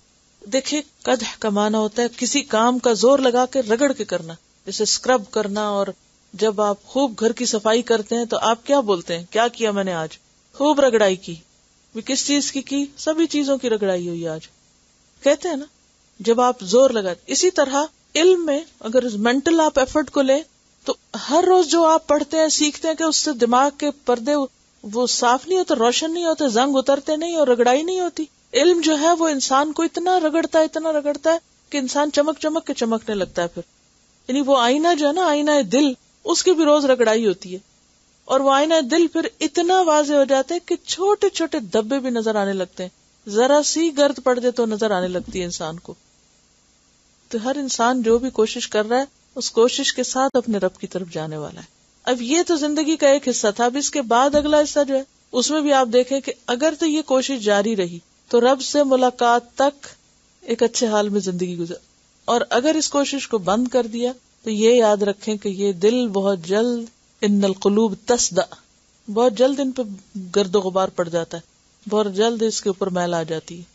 دیکھیں قدح کا معنی ہوتا ہے کسی کام کا زور لگا کے رگڑ کے کرنا، جیسے اسکرب کرنا. اور جب آپ خوب گھر کی صفائی کرتے ہیں تو آپ کیا بولتے ہیں؟ کیا کیا میں نے آج؟ خوب رگڑائی کی. کس چیز کی کی؟ سبھی چیزوں کی رگڑائی ہوئی آج، کہتے ہیں نا جب آپ زور لگاتے. اسی طرح علم میں اگر مینٹل آپ ایفرٹ کو لیں تو ہر روز جو آپ پڑھتے ہیں سیکھتے ہیں کہ اس سے دماغ کے پردے وہ صاف نہیں ہوتے، روشن نہیں ہوتے، زنگ اترتے نہیں اور رگڑائی نہیں ہوتی. علم جو ہے وہ انسان کو اتنا رگڑتا ہے اتنا رگڑتا ہے کہ انسان چمک چمک کے چمکنے لگتا ہے. پھر یعنی وہ آئینہ جو ہے نا، آئینہ دل، اس کی بھی روز رگڑائی ہوتی ہے. اور وہ آئینہ دل پھر اتنا واضح ہو جاتا ہے کہ چھوٹے چھوٹے دھبے بھی نظر آنے لگتے ہیں. ذرا سی گرد پڑ جائے تو نظر آنے لگتی ہے انسان کو. تو ہر انسان جو بھی کوشش کر رہا ہے اس کوشش کے ساتھ اپنے رب کی طرف جانے والا ہے. اب یہ تو زندگی کا ایک حصہ تھا. اب اس کے بعد اگلا حصہ جو ہے اس میں بھی آپ دیکھیں کہ اگر تو یہ کوشش جاری رہی تو رب سے ملاقات تک ایک اچھے حال میں زندگی گزر، اور اگر اس کوشش کو بند کر دیا تو یہ یاد رکھیں کہ یہ دل بہت جلد، ان القلوب تصدع، بہت جلد ان پہ گرد و غبار پڑ جاتا ہے، بہت جلد اس کے اوپر میل آ جاتی ہے.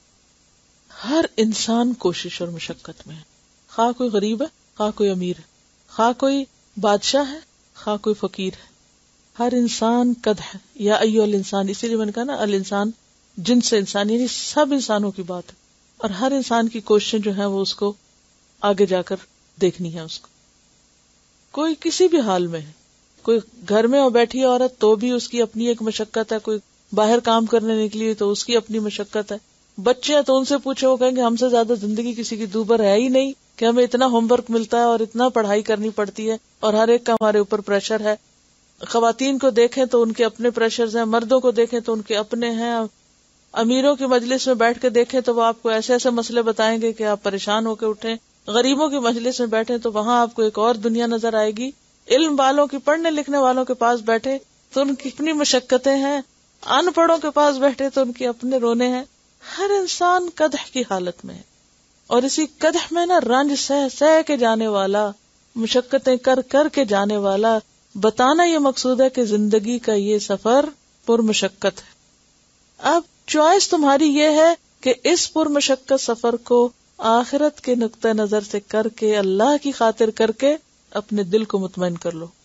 ہر انسان کوشش اور مشقت میں ہے، خواہ کوئی غریب ہے، خواہ کوئی امیر ہے، خواہ کوئی بادشاہ ہے، خواہ کوئی فقیر ہے. ہر انسان قدح ہے. یا ایھا الانسان، اسی لیے میں نے کہا نا الانسان جن سے انسان، یعنی سب انسانوں کی بات ہے. اور ہر انسان کی کوششیں جو ہیں وہ اس کو آگے جا کر دیکھنی ہے. اس کو کوئی کسی بھی حال میں ہے، کوئی گھر میں ہو بیٹھی عورت تو بھی اس کی اپنی ایک مشقت ہے، کوئی باہر کام کرنے نکلی تو اس کی اپنی مشقت ہے. بچے ہیں تو ان سے پوچھے وہ کہیں گے ہم سے زیادہ زندگی کسی کی دوبر ہے ہی نہیں کہ ہمیں اتنا ہوم ورک ملتا ہے اور اتنا پڑھائی کرنی پڑتی ہے اور ہر ایک کا ہمارے اوپر پریشر ہے. خواتین کو دیکھیں تو ان کے اپنے پریشرز ہیں، مردوں کو دیکھیں تو ان کے اپنے ہیں. امیروں کی مجلس میں بیٹھ کے دیکھیں تو وہ آپ کو ایسے ایسے مسئلے بتائیں گے کہ آپ پریشان ہو کے اٹھیں. غریبوں کی مجلس میں بیٹھیں تو وہاں آپ کو ایک اور دنیا نظر آئے گی. علم والوں کی، پڑھنے لکھنے والوں کے پاس بیٹھے تو ان کی اپنی مشقتیں ہیں، ان پڑھوں کے پاس بیٹھے تو ان کے اپنے رونے ہیں. ہر انسان قدح کی حالت میں ہے، اور اسی قدح میں نا رنج سہ سہ کے جانے والا، مشقتیں کر کر کے جانے والا. بتانا یہ مقصود ہے کہ زندگی کا یہ سفر پر مشقت ہے. اب چوائس تمہاری یہ ہے کہ اس پر مشقت سفر کو آخرت کے نقطہ نظر سے کر کے، اللہ کی خاطر کر کے اپنے دل کو مطمئن کر لو.